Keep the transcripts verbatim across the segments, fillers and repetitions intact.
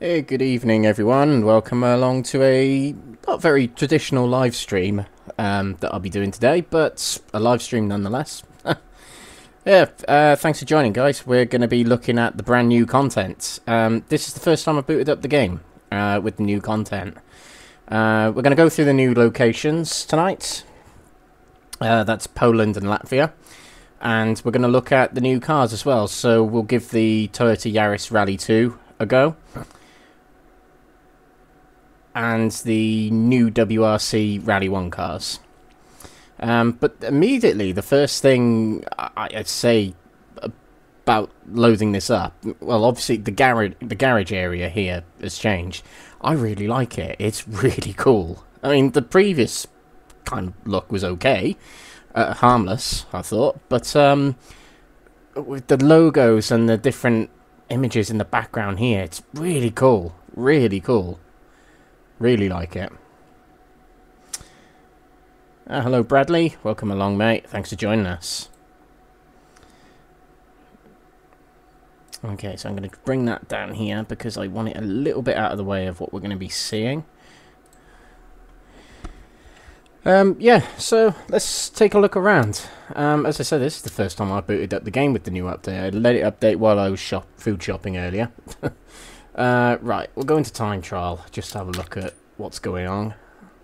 Hey, good evening everyone, and welcome along to a not very traditional live stream um, that I'll be doing today, but a live stream nonetheless. yeah, uh, thanks for joining guys. We're going to be looking at the brand new content. Um, this is the first time I've booted up the game uh, with the new content. Uh, we're going to go through the new locations tonight. Uh, that's Poland and Latvia. And we're going to look at the new cars as well, so we'll give the Toyota Yaris Rally two a go. And the new W R C Rally one cars. Um, but immediately, the first thing I I'd say about loading this up, well, obviously the garage, the garage area here has changed. I really like it. It's really cool. I mean, the previous kind of look was okay, uh, harmless, I thought, but um, with the logos and the different images in the background here, it's really cool. Really cool. Really like it. Uh, hello Bradley, welcome along mate, thanks for joining us. Okay, so I'm going to bring that down here because I want it a little bit out of the way of what we're going to be seeing. Um, yeah, so let's take a look around. Um, as I said, this is the first time I booted up the game with the new update. I let it update while I was shop food shopping earlier. Uh, right, we'll go into time trial, just to have a look at what's going on.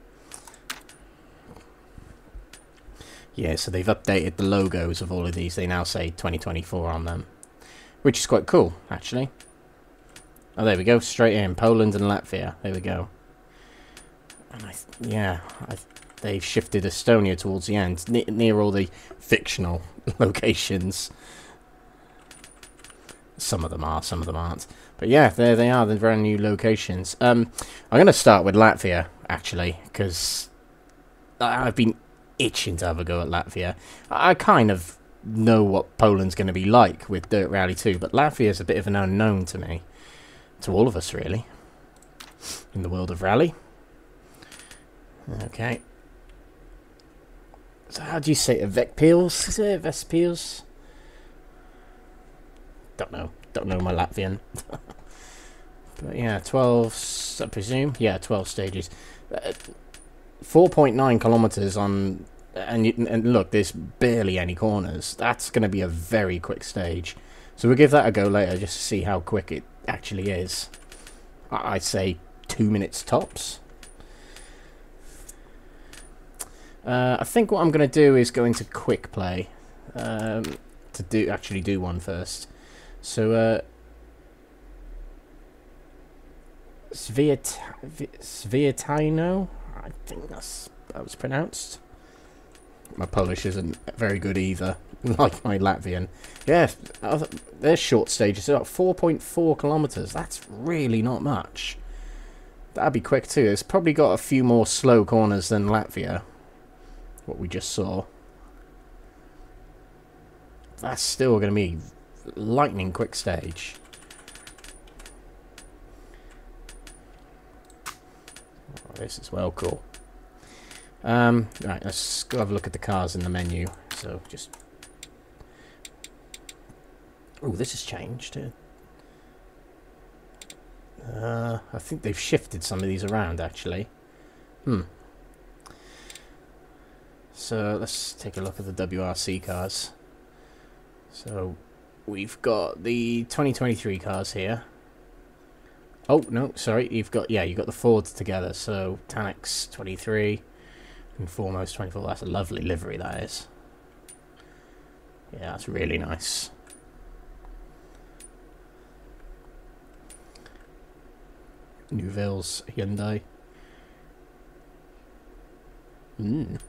Yeah, so they've updated the logos of all of these. They now say twenty twenty-four on them, which is quite cool, actually. Oh, there we go, straight in, Poland and Latvia. There we go. And I, th yeah, I th they've shifted Estonia towards the end, ne near all the fictional locations. Some of them are, some of them aren't. But yeah, there they are, the brand new locations. Um, I'm going to start with Latvia, actually, because I've been itching to have a go at Latvia. I kind of know what Poland's going to be like with Dirt Rally two, but Latvia is a bit of an unknown to me. To all of us, really. In the world of rally. Okay. So how do you say it? Vecpils? Is it Vespils? Don't know. Don't know my Latvian. But yeah, twelve, I presume. Yeah, twelve stages. Uh, four point nine kilometers on, and, you, and look, there's barely any corners. That's going to be a very quick stage. So we'll give that a go later just to see how quick it actually is. I I'd say two minutes tops. Uh, I think what I'm going to do is go into quick play um, to do actually do one first. So, uh, Sviat Sviatino, I think that's that was pronounced. My Polish isn't very good either, like my Latvian. Yeah, there's short stages, about four point four kilometers. That's really not much. That'd be quick too. It's probably got a few more slow corners than Latvia, what we just saw. That's still going to be lightning quick stage. Oh, this is well cool. Um, right, let's go have a look at the cars in the menu. So just, oh, this has changed. Uh, I think they've shifted some of these around actually. Hmm. So let's take a look at the W R C cars. So we've got the twenty twenty-three cars here. Oh, no, sorry. You've got, yeah, you've got the Fords together. So Tanix twenty-three and Foremost twenty-four. That's a lovely livery, that is. Yeah, that's really nice. Neuville's Hyundai. Hmm.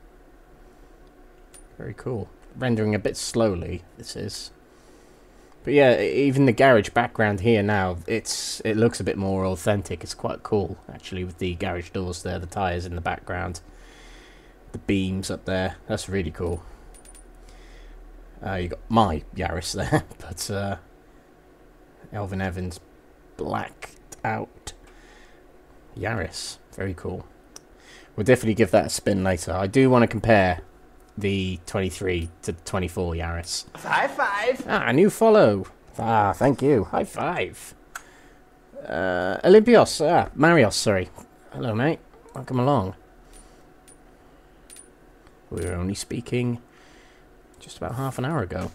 Very cool. Rendering a bit slowly, this is. But yeah, even the garage background here now, it's it looks a bit more authentic. It's quite cool, actually, with the garage doors there, the tyres in the background, the beams up there. That's really cool. Uh, you got my Yaris there, but uh, Elvin Evans blacked out Yaris. Very cool. We'll definitely give that a spin later. I do want to compare the twenty-three to twenty-four Yaris. High five! Ah, a new follow. Ah, thank you. High five. Uh, Olympios, ah, Marios, sorry. Hello, mate. Welcome along. We were only speaking just about half an hour ago.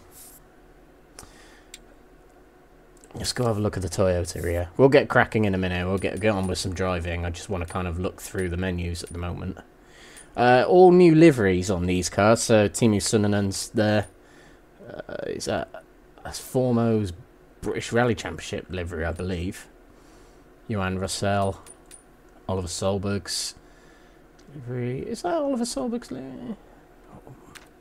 Let's go have a look at the Toyota here. We'll get cracking in a minute. We'll get, get on with some driving. I just want to kind of look through the menus at the moment. Uh, all new liveries on these cars. So Teemu Sunnanen's there. Uh, is that that's Formo's British Rally Championship livery, I believe. Johan Russell, Oliver Solberg's livery. Is that Oliver Solberg's livery? Oh.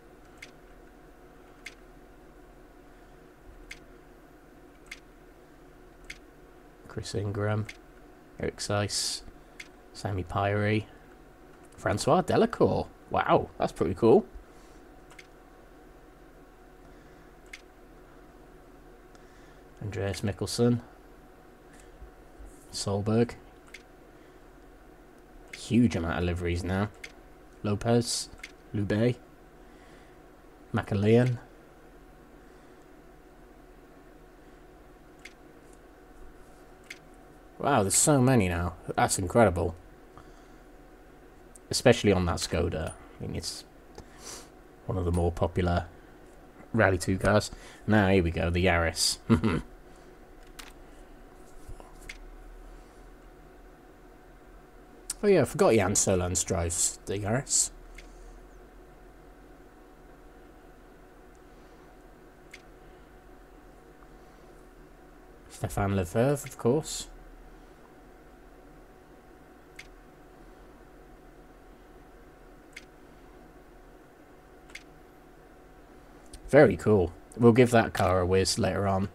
Chris Ingram, Eric Seiss, Sammy Pyrie, Francois Delacour. Wow, that's pretty cool. Andreas Mikkelsen, Solberg. Huge amount of liveries now. Lopez, Lube, McAleon. Wow, there's so many now. That's incredible. Especially on that Skoda. I mean, it's one of the more popular Rally two cars. Now, here we go, the Yaris. Oh yeah, I forgot Jan Solans drives the Yaris. Stefan Lefebvre, of course. Very cool. We'll give that car a whiz later on.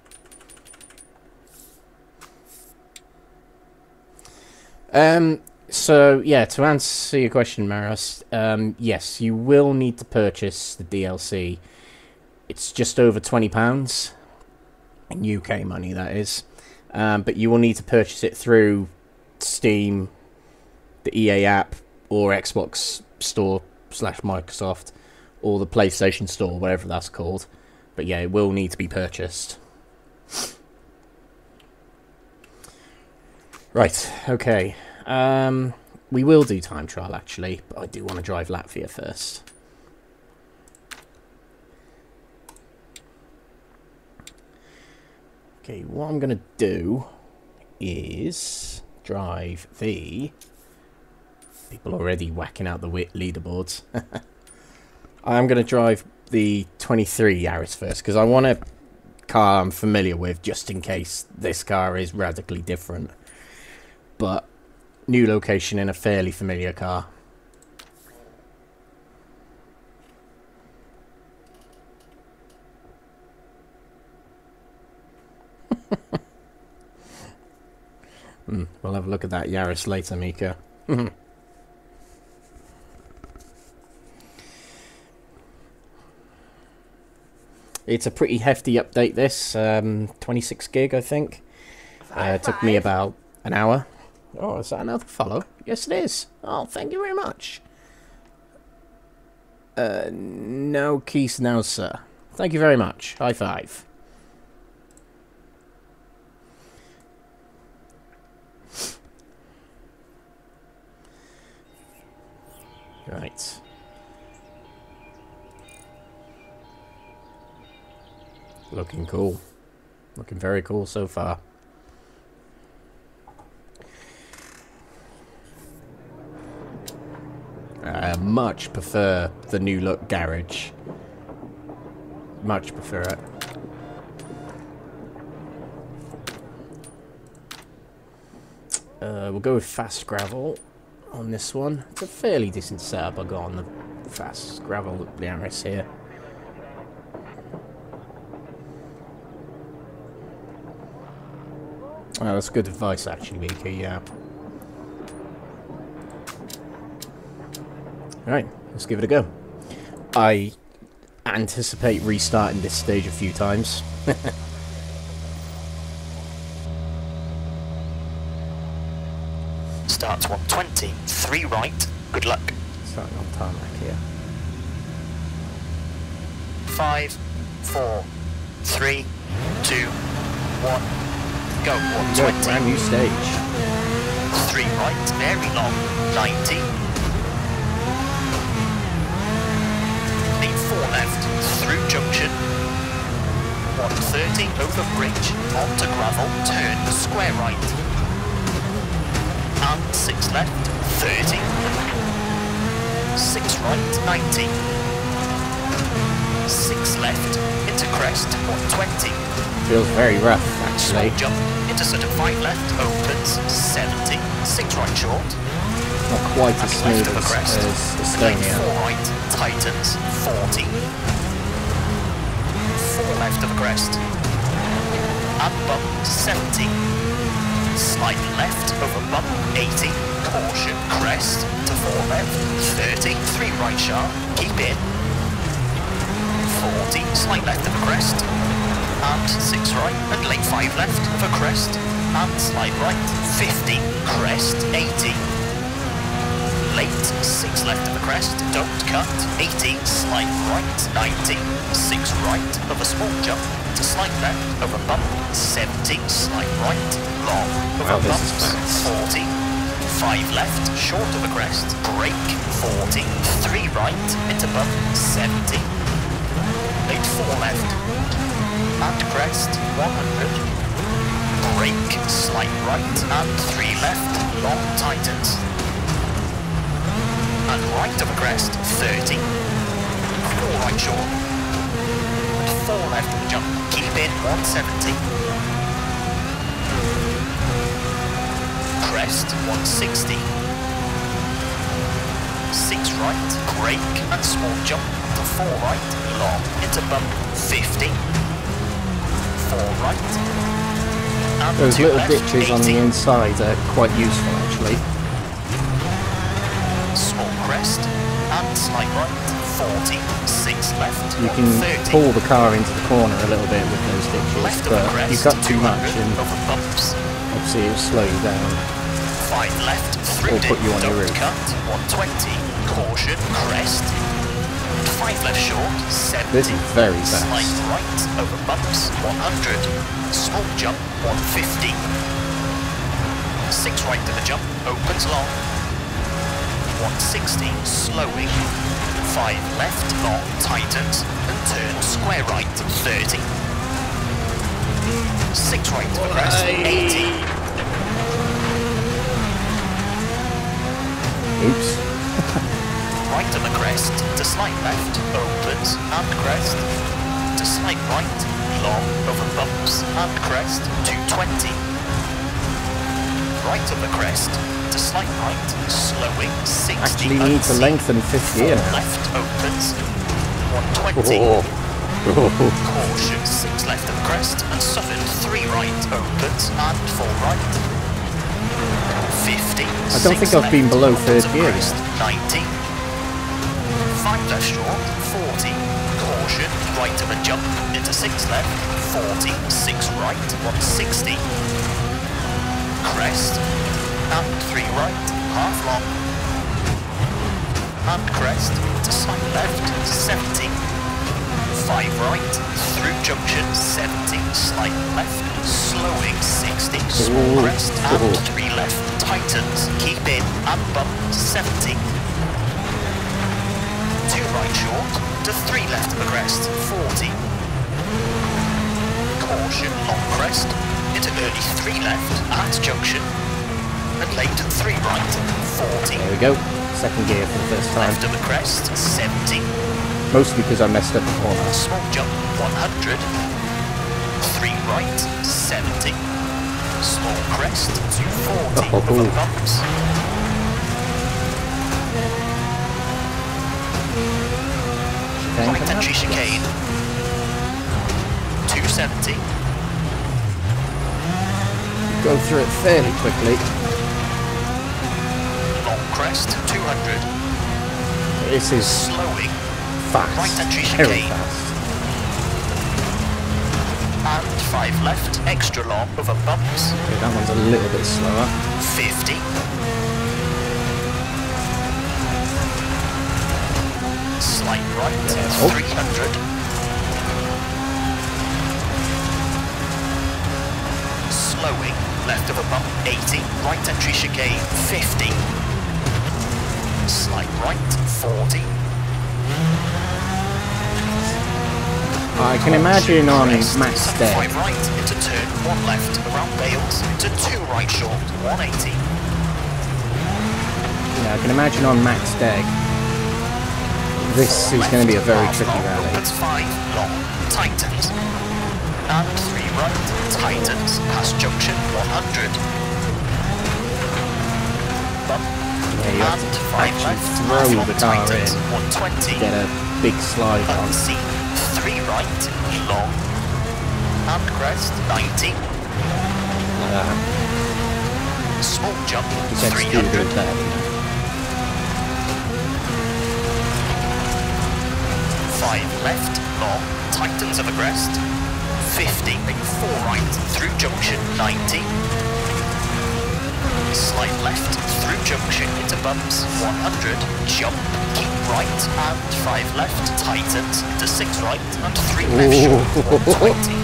Um, so, yeah, to answer your question, Maros, um, yes, you will need to purchase the D L C. It's just over twenty pounds. In U K money, that is. Um, but you will need to purchase it through Steam, the E A app, or Xbox Store slash Microsoft, or the PlayStation Store, whatever that's called. But yeah, it will need to be purchased. Right, okay. Um, we will do time trial, actually, but I do want to drive Latvia first. Okay, what I'm going to do is drive the... People already whacking out the leaderboards. I'm going to drive the twenty-three Yaris first, because I want a car I'm familiar with, just in case this car is radically different. But new location in a fairly familiar car. mm, we'll have a look at that Yaris later, Mika. It's a pretty hefty update, this. Um, twenty-six gig, I think. Uh, it took me about an hour. Oh, is that another follow? Yes, it is. Oh, thank you very much. Uh, no keys now, sir. Thank you very much. High five. Right. Looking cool. Looking very cool so far. I much prefer the new look garage. Much prefer it. Uh, we'll go with fast gravel on this one. It's a fairly decent setup I got on the fast gravel Yaris here. Oh, that's good advice, actually, Mika, yeah. Alright, let's give it a go. I anticipate restarting this stage a few times. Starts one twenty, three right, good luck. Starting on tarmac here. Five, four, three, two, one. Go, one Go, twenty. brand new stage. Three right, very long, ninety. Leave four left, through junction. one thirty, over bridge, onto gravel, turn, square right. And six left, thirty. six right, ninety. six left, into crest, one twenty. Feels very rough, actually. Small jump, into centre five left, opens, seventy. six right short. Not quite as And smooth left of a as, crest. as Lane Estonia. four right, tightens, forty. four left of a crest. And bump, seventy. Slide left over bump, eighty. Caution, crest, to four left, thirty. three right sharp, keep in. forty, slide left of a crest. And six right, and lane five left of a crest. And slide right, fifty. Crest, eighty. Late, six left of a crest, don't cut, eighty, slide right, ninety, six right of a small jump, to slide left of a bump, seventy, slide right, long Wow, over this is bumps, fast. forty, five left, short of a crest, brake, forty, three right, into bump, seventy, late four left, and crest, one hundred, brake, slide right, and three left, long tightens, and right of a crest, thirty. four right short. And four left of the jump. Keep in, one seventy. Crest, one sixty. six right, brake, and small jump. To four right, long, into bump, fifty. four right. And Those two little left, ditches on the eighty. inside are quite useful, actually. Small crest, and slide right, forty, six left, You can thirty. pull the car into the corner a little bit with those ditches, Left of but the crest, you cut too much two hundred and over bumps, obviously it'll slow you down. five left, through Or put you on your don't roof. cut, one twenty, caution, crest, five left short, seventy, This is very fast. slide right, over bumps, one hundred, small jump, one fifty, six right to the jump, opens long, one sixty, slowing, five left, long, tightens, and turn square right, thirty, six right to the crest, eighty, Oops. right to the crest, to slide left, opens, and crest, to slide right, long, over bumps, and crest, two twenty, right of the crest, to slide right, slowing, sixty, Actually need to unseen, lengthen fifth gear four now. left opens, one twenty, Oh. Oh. caution, six left of the crest, and sudden, three right opens, and four right, fifty, I don't think I've been below third gear yet. ninety, five left short, forty, caution, right of a jump, into six left, forty, six right, one sixty, crest, and three right, half long, and crest, to side left, seventy, five right, through junction, seventy, slide left, slowing, sixty, small Ooh. crest, and Ooh. three left, tightens, keep in, and bump, seventy, two right short, to three left of the crest, forty, caution, long crest, into early three left, at junction, and late three right, forty, There we go. Second gear for the first time. left of the crest, seventy, Mostly because I messed up the corner. small jump, one hundred, three right, seventy, small crest, two forty, Oh, over ooh. bumps, Chicane right coming up? entry chicane, two seventy, Go through it fairly quickly. long crest, two hundred, This is slowing, fast. right entry Very chicane. fast. and five left, extra long, over bumps, Okay, that one's a little bit slower. fifty, slight right, Yeah. Oh. three hundred, slowing, left of a bump, eighty, right entry chicane, fifty. Slight right, forty. I can imagine on Max Day. five right into turn one left around Bales into two right short, one eighty. Yeah, I can imagine on Max Day. This is going to be a very tricky rally. Opens five long, tightens. And three right, tightens, past junction one hundred. Bump. Yeah, you have And to five actually left, throw half the long, car tightens, in one twenty. to get a big slide on. Unseen, three right, long. And crest, ninety. Uh, Small jump, just three executed hundred. it there. five left, long, tightens of a crest. fifty, make four right, through junction, ninety. Slight left, through junction, into bumps, one hundred. Jump, keep right, and five left, tightens, into six right, and three left short, one twenty.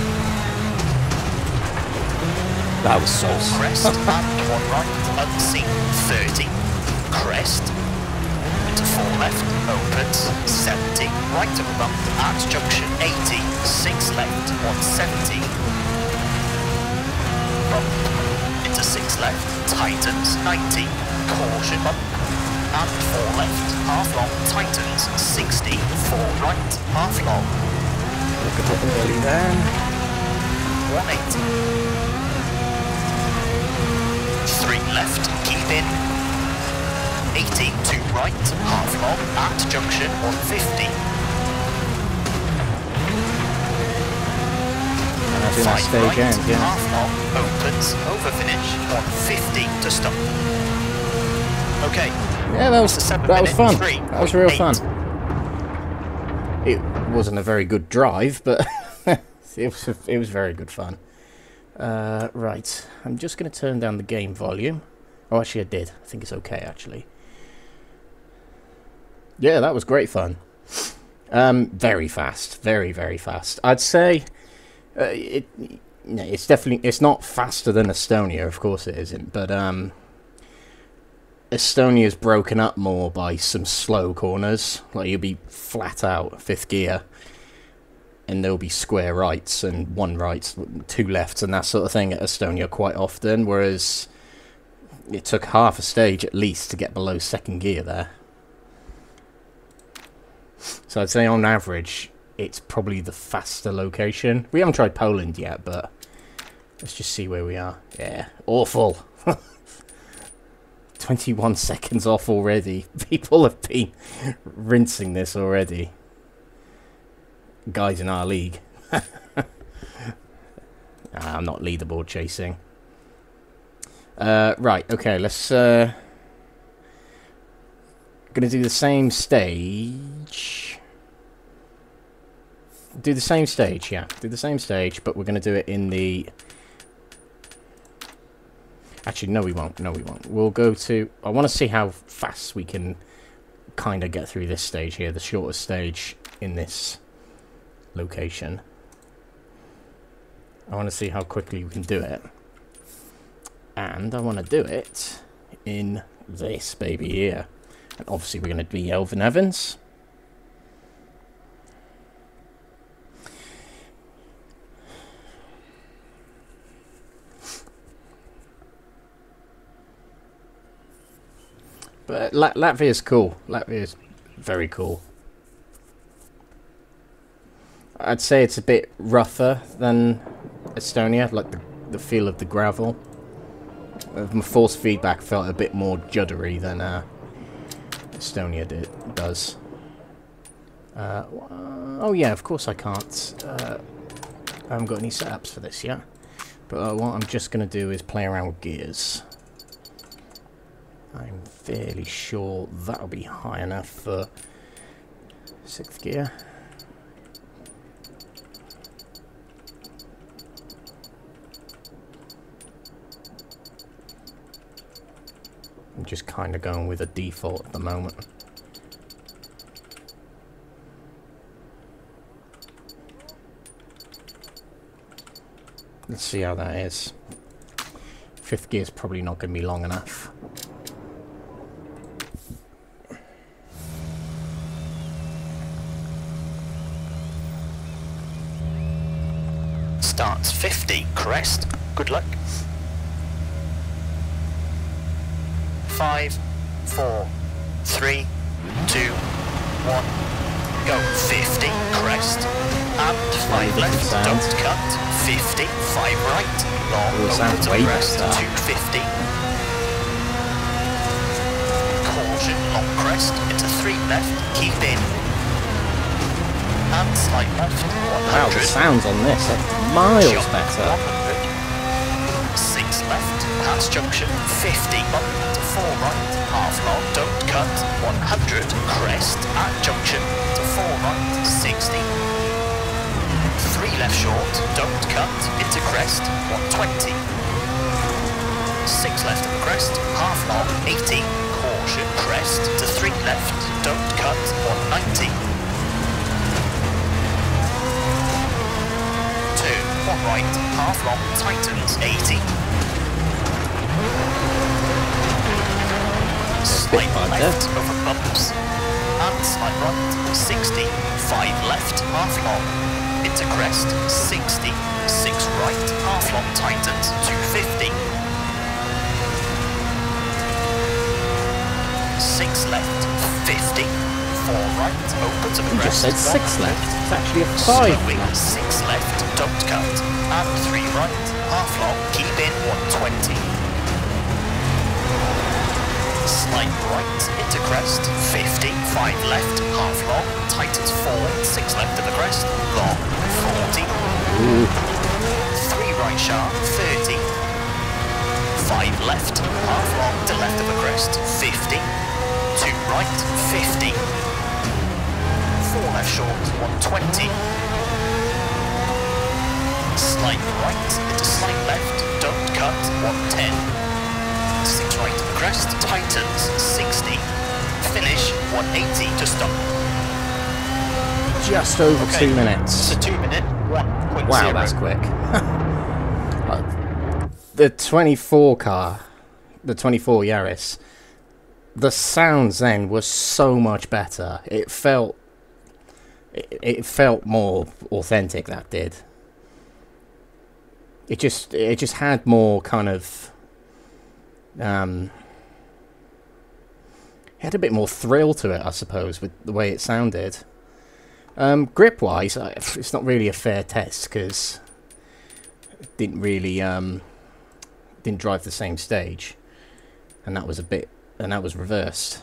That was so Crest, and one right, unseen, thirty. Crest, into four left, opens, seventy. Right of a bump, at junction, eighty. six left, one seventy. Bump, into six left, tightens, ninety. Caution bump, and four left, half long, tightens, sixty. four right, half long, Look a bit early then. one eighty. three left, keep in. eighty, two right, half long, at junction, one fifty. And I think that five stage right, ends, yeah. half long, opens, over finish, one fifty to stop. Okay. Yeah, that was, It's a seven that was minute fun. three That was real point fun. eight. It wasn't a very good drive, but it was it was very good fun. Uh, right, I'm just going to turn down the game volume. Oh, actually I did. I think it's okay, actually. Yeah, that was great fun. Um, very fast. Very, very fast. I'd say uh, it. No, it's definitely... It's not faster than Estonia, of course it isn't, but... um. Estonia's broken up more by some slow corners. Like, you'll be flat out fifth gear, and there'll be square rights and one right, two lefts, and that sort of thing at Estonia quite often. Whereas it took half a stage at least to get below second gear there. So I'd say on average, it's probably the faster location. We haven't tried Poland yet, but let's just see where we are. Yeah, awful. twenty-one seconds off already. People have been rinsing this already. Guys in our league. Nah, I'm not leaderboard chasing. Uh, right, okay, let's... Uh, gonna do the same stage. Do the same stage, yeah. Do the same stage, but we're gonna do it in the... Actually, no we won't. No we won't. We'll go to... I want to see how fast we can kind of get through this stage here. The shortest stage in this location. I want to see how quickly we can do it. And I want to do it in this baby here. And obviously we're going to be Elfyn Evans. But La Latvia's cool. Latvia's very cool. I'd say it's a bit rougher than Estonia, like the, the feel of the gravel. Uh, my force feedback felt a bit more juddery than uh, Estonia did, does. Uh, oh yeah, of course I can't. Uh, I haven't got any setups for this yet. But uh, what I'm just going to do is play around with gears. I'm fairly sure that'll be high enough for sixth gear. I'm just kind of going with a default at the moment. Let's see how that is. Fifth gear's probably not going to be long enough. Starts fifty, crest. Good luck. Five, four, three, two, one, go. Fifty, crest. And five left, sounds. don't cut. Fifty, five right, long Ooh, over sounds to way crest. better. Two fifty. Caution, long crest into three left, keep in. And slight left, one Wow, the hundred. sounds on this are miles Jump, better. one hundred. Six left, pass junction, fifty, up to four right, half long, don't cut, one hundred, crest, at junction, to four right, sixty. Three left short, don't cut, into crest, one twenty. Six left of the crest, half long, eighty, caution, crest, to three left, don't cut, one ninety. One right, half long, tightens, eighty. Slight hard left there. over bumps. And slight right, sixty. Five left, half long. Into crest, sixty. Six right, half long, tightens, two fifty. Six left, fifty. Four right, open to the You crest. just said six left. It's actually a five. Slowing, six left, don't cut, and three right, half long, keep in, one twenty. Slight right, into crest, fifty, five left, half long, tightens four, six left of the crest, long, forty. Ooh. Three right sharp, thirty. Five left, half long to left of the crest, fifty. Two right, fifty. Four left short, one twenty. Slight right into slight left, don't cut, one ten. Six right to the crest, tightens, sixty. Finish, one eighty to stop. Just over Okay, two minutes. So two minute, one point Wow, zero. that's quick. Uh, the twenty-four car, the twenty-four Yaris, the sounds then were so much better. It felt, it, it felt more authentic. That did. It just, it just had more kind of, um, it had a bit more thrill to it, I suppose, with the way it sounded. Um, grip-wise, I- it's not really a fair test because it didn't really um, didn't drive the same stage, and that was a bit, and that was reversed.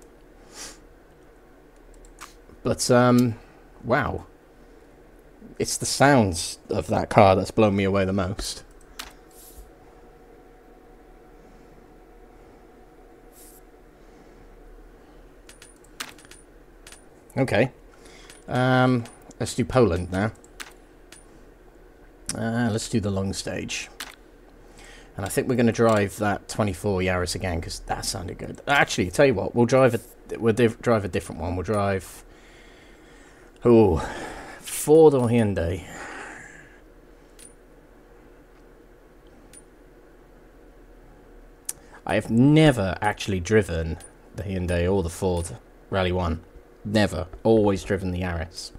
But um, wow, it's the sounds of that car that's blown me away the most. Okay. Um, let's do Poland now. Uh, let's do the long stage. And I think we're going to drive that twenty-four Yaris again because that sounded good. Actually, tell you what, we'll drive a we'll div drive a different one. We'll drive. Oh, Ford or Hyundai. I have never actually driven the Hyundai or the Ford Rally One. Never. Always driven the Yaris.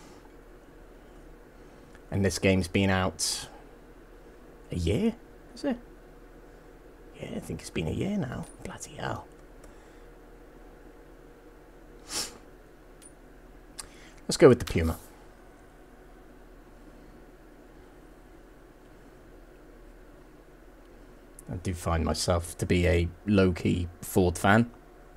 And this game's been out a year, is it? Yeah, I think it's been a year now. Bloody hell. Let's go with the Puma. I do find myself to be a low-key Ford fan.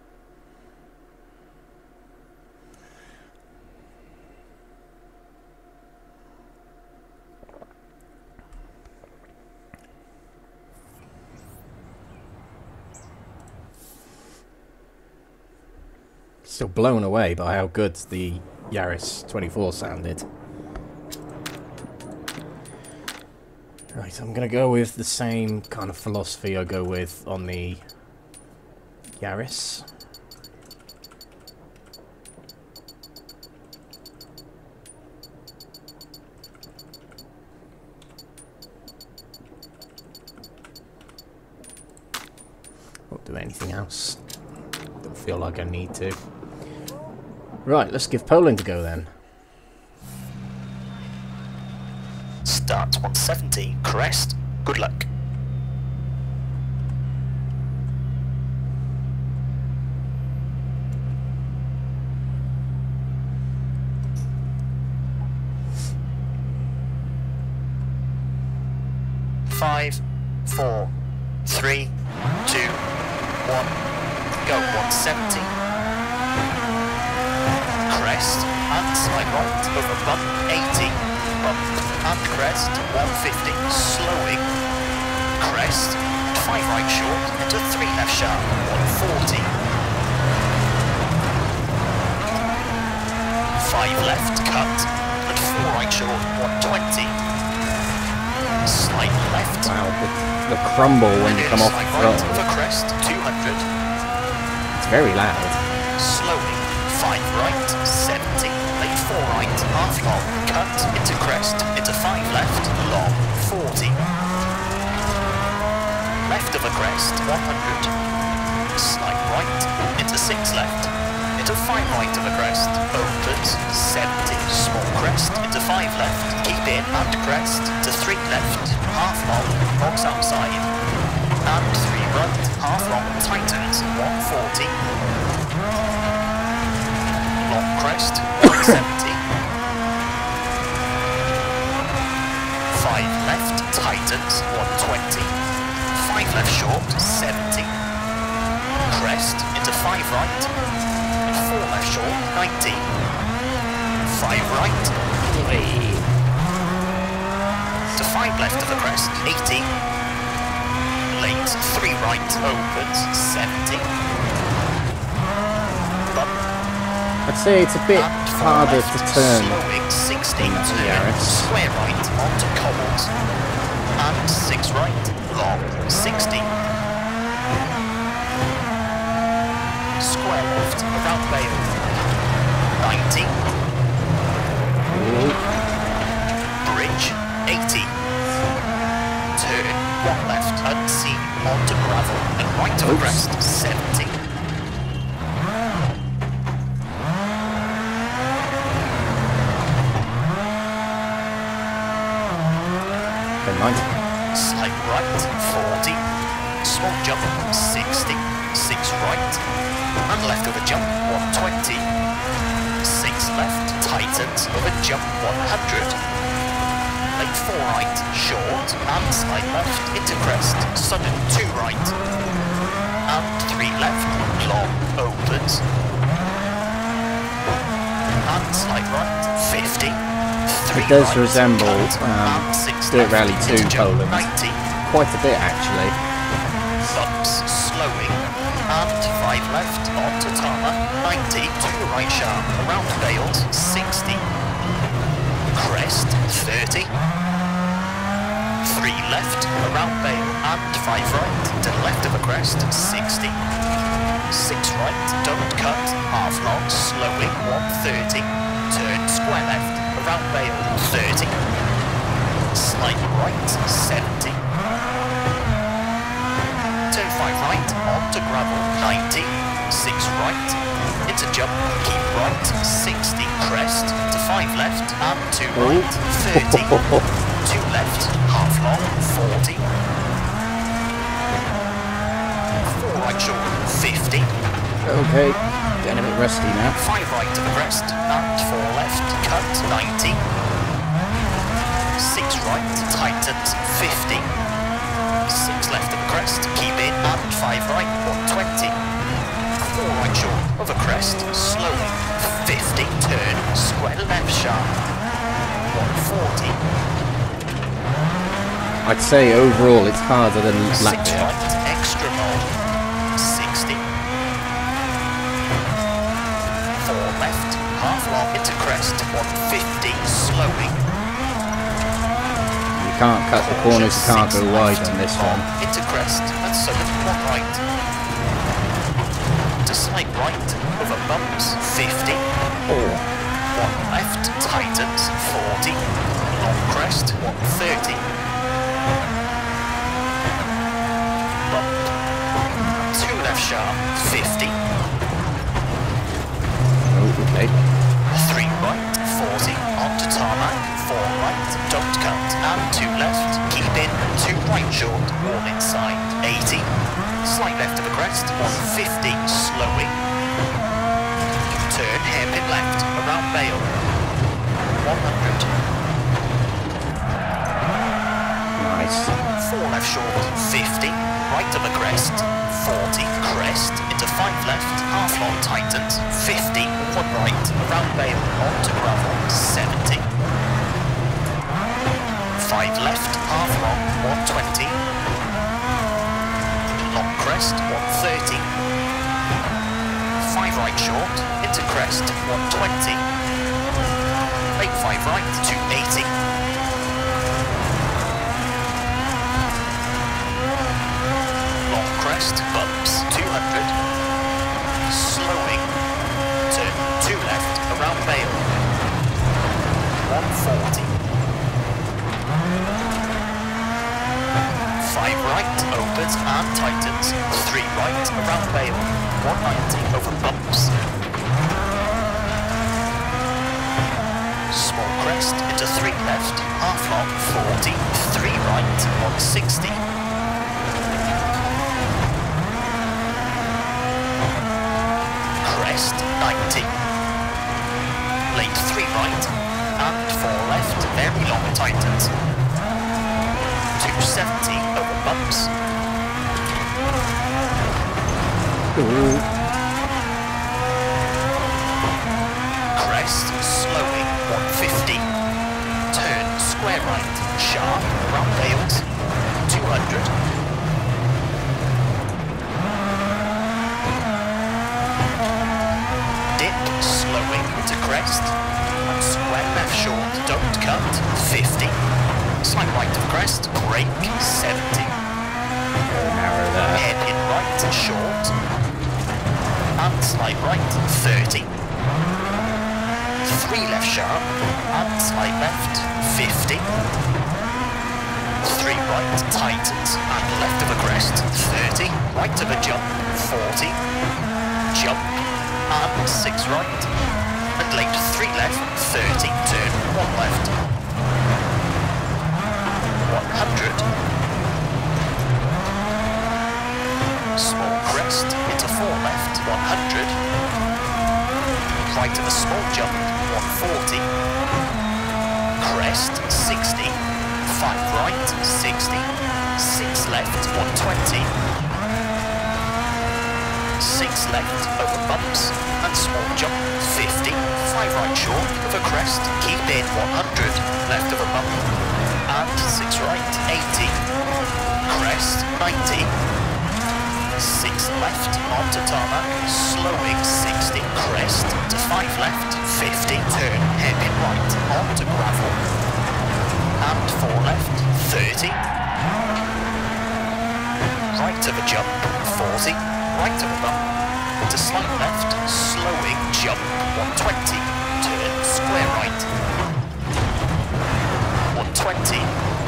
Still blown away by how good the Yaris twenty-four sounded. Right, I'm going to go with the same kind of philosophy I go with on the Yaris. do anything else. Don't feel like I need to. Right, let's give Poland a go then. Start one seventy, crest. Good luck. Five, four, three, two, one, go. one seventy. Crest and slide right over bump eighty. Bump and crest one fifty. Slowing. Crest. five right short into three left sharp one forty. five left cut and four right short one twenty. Slide left. Wow, the, the crumble when you come off the Slide throttle. right for crest two hundred. It's very loud. Slowing, five right, seventy, late four right, half long, cut, into crest, into five left, long, forty. Left of a crest, one hundred. Slide right, into six left, into five right of a crest, opens, seventy, small crest, into five left, keep in, and crest, to three left, half long, box outside, and three right, half long, tightens, one forty. Long crest, one seventy. five left, tightens, one twenty. five left short, seventy. Crest, into five right. four left short, ninety. five right. To five left of the crest, eighty. Late, three right, opens, seventy. Bump. I'd say it's a bit And four harder left, to turn. slowing, sixteen than the turn, Yaris. square right onto cobbles, and six right, long, sixty. Square left, around Bale, ninety. Ooh. Bridge, eighty. Turn, one left, unseen, onto gravel, and right of Oops. crest, seventy. Then ninety. Slight right, forty. Small jump, sixty. six right. And left of a jump, one twenty. six left, tightens of a jump, one hundred. Late four right, short, and slide left into crest, sudden two right. And three left, long, opens. And slide right, fifty. Three It does right, resemble cut, um, and six Dirt left Rally into two jump, Poland. ninety. Quite a bit actually. Bumps, slowing, and five left onto Tama, ninety, two right sharp, around Bales, sixty. Crest, thirty. Three left, around Bale, and five right, to the left of a crest, sixty. Six right, don't cut, half long, slowing, one thirty. Turn square left, around Bale, thirty. Slide right, seventy. Turn five right, onto gravel, ninety. Six right, into jump, keep right, sixty. Crest, to five left, and two right, thirty. Two left, half long, forty. Four right short, fifty. Okay, getting a bit rusty now. Five right to the crest, and four left, cut, ninety. Six right, tightens, fifty. Six left of the crest, keep in, and five right, one twenty. Four right short of a crest, slowing, fifty, turn, square left sharp, one forty. I'd say overall it's harder than Six Latvia. right, extra long, sixty. Four left, half long into crest, one fifty, slowing. You can't cut the corners, you can't go wide on this one. Into crest, and so one right. To slide right, over bumps, fifty. Oh. One left, tightens, forty. Long crest, one thirty. Bump. Two sharp, fifty. Oh, okay. three right, forty. Onto tarmac, four right, don't cut. And two left, keep in. two right short, all inside, eighty. Slight left of the crest, one fifty, slowing. Turn hairpin left, around Bale. one hundred. Nice. four left short, fifty. Right of the crest, forty. Crest, into five left, half long tightens, fifty. one right, around Bale, onto gravel, seventy. five left, half long, one twenty. Long crest, one thirty. five right short, into crest, one twenty. eight five right, two eighty. Long crest, bumps, two hundred. Slowing, turn two left, around Bale. one forty. five right, opens and tightens. three right, around Bale. one ninety, over bumps. Small crest, into three left, half long, forty. three right, one sixty. Crest, ninety. Late three right, and four left, very long tightens. two seventy, over bumps. Ooh. Crest, slowing, one fifty. Turn, square right, sharp, around Bales, two hundred. Dip, slowing, to crest, and square left short, don't cut, fifty. Slight right of crest, brake, seventy. Very narrow there. Hairpin right, short. And slight right, thirty. three left sharp, and slight left, fifty. three right, tightens, and left of a crest, thirty. Right of a jump, forty. Jump, and six right. And late three left, thirty. Turn, one left. one hundred. Small crest, into four left, one hundred. Right of a small jump, one forty. Crest, sixty. five right, sixty. six left, one twenty. six left, over bumps, and small jump, fifty. five right short, of a crest, keep in, one hundred. Left of a bump, and six right, eighty. Crest, ninety. six left, onto tarmac, slowing, sixty. Crest, to five left, fifty. Turn, hairpin right, onto gravel. And four left, thirty. Right of a jump, forty. Right of a bump. To slight left, slowing, jump, one twenty. Turn, square right. one twenty.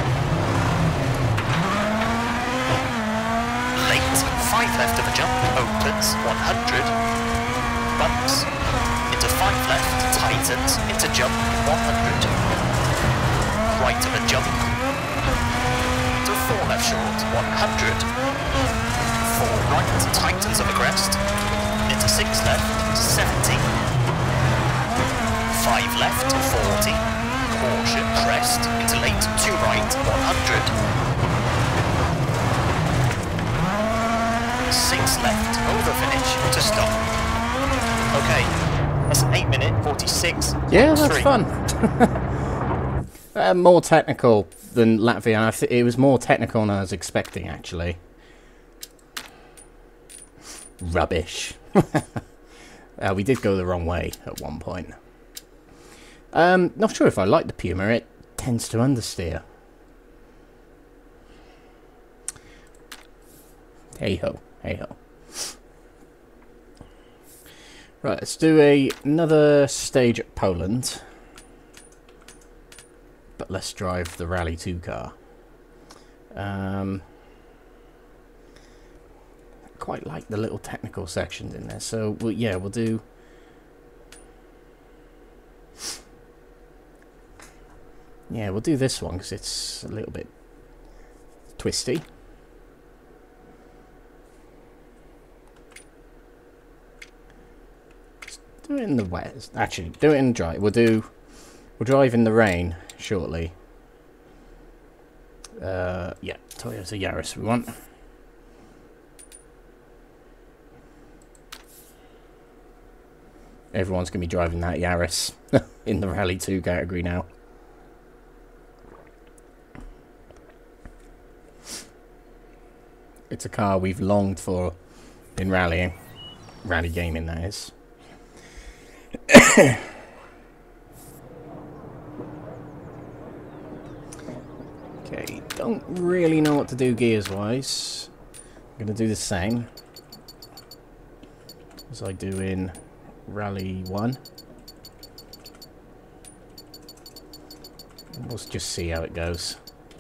Late, five left of a jump, opens, one hundred. Bumps. Into five left, tightens, into jump, one hundred. Right of a jump. To four left short, one hundred. four right, tightens of a crest. Into six left, seventy. five left, forty. Caution, crest, into late, two right, one hundred. six left, over finish, to stop. Okay, that's an eight minute forty-six. Yeah, that's three. fun. uh, more technical than Latvia. I th it was more technical than I was expecting, actually. Rubbish. uh, we did go the wrong way at one point. Um, not sure if I like the Puma. It tends to understeer. Hey ho, hey ho. Right, let's do a, another stage at Poland. But let's drive the Rally two car. Um, quite like the little technical sections in there. So, we'll, yeah, we'll do... Yeah, we'll do this one because it's a little bit twisty. Just do it in the wet. Actually, do it in dry. We'll do... We'll drive in the rain shortly. Uh, yeah, Toyota Yaris we want. Everyone's going to be driving that Yaris in the Rally two category now. It's a car we've longed for in rallying. Rally gaming, that is. Okay, don't really know what to do gears-wise. I'm going to do the same as I do in Rally one. We'll just see how it goes.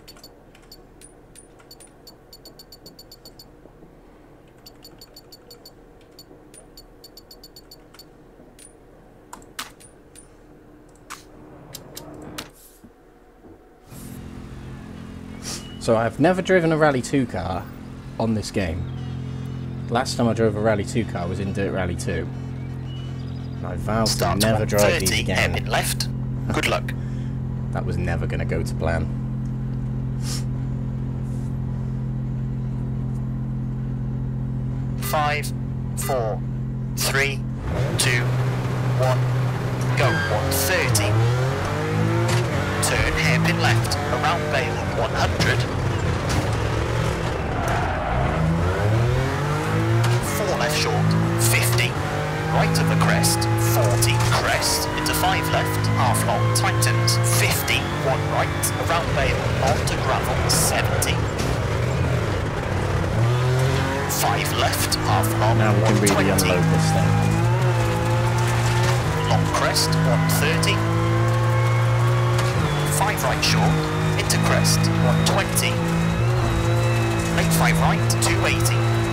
So I've never driven a Rally two car on this game. Last time I drove a Rally two car was in Dirt Rally two. And I vowed to never drive these again. Hairpin left. Good luck. That was never going to go to plan. Five, four, three, two, one, go. one thirty. Turn hairpin left, around Bale, one hundred. Four left short, fifty. Right of the crest, forty. Crest, into five left, half long, tightens, fifty. One right, around Bale, onto gravel, seventy. Five left, half long, Now we can really one twenty. unload this thing. Long crest, one thirty. Five right short, into crest, one twenty. Late five right, two eighty.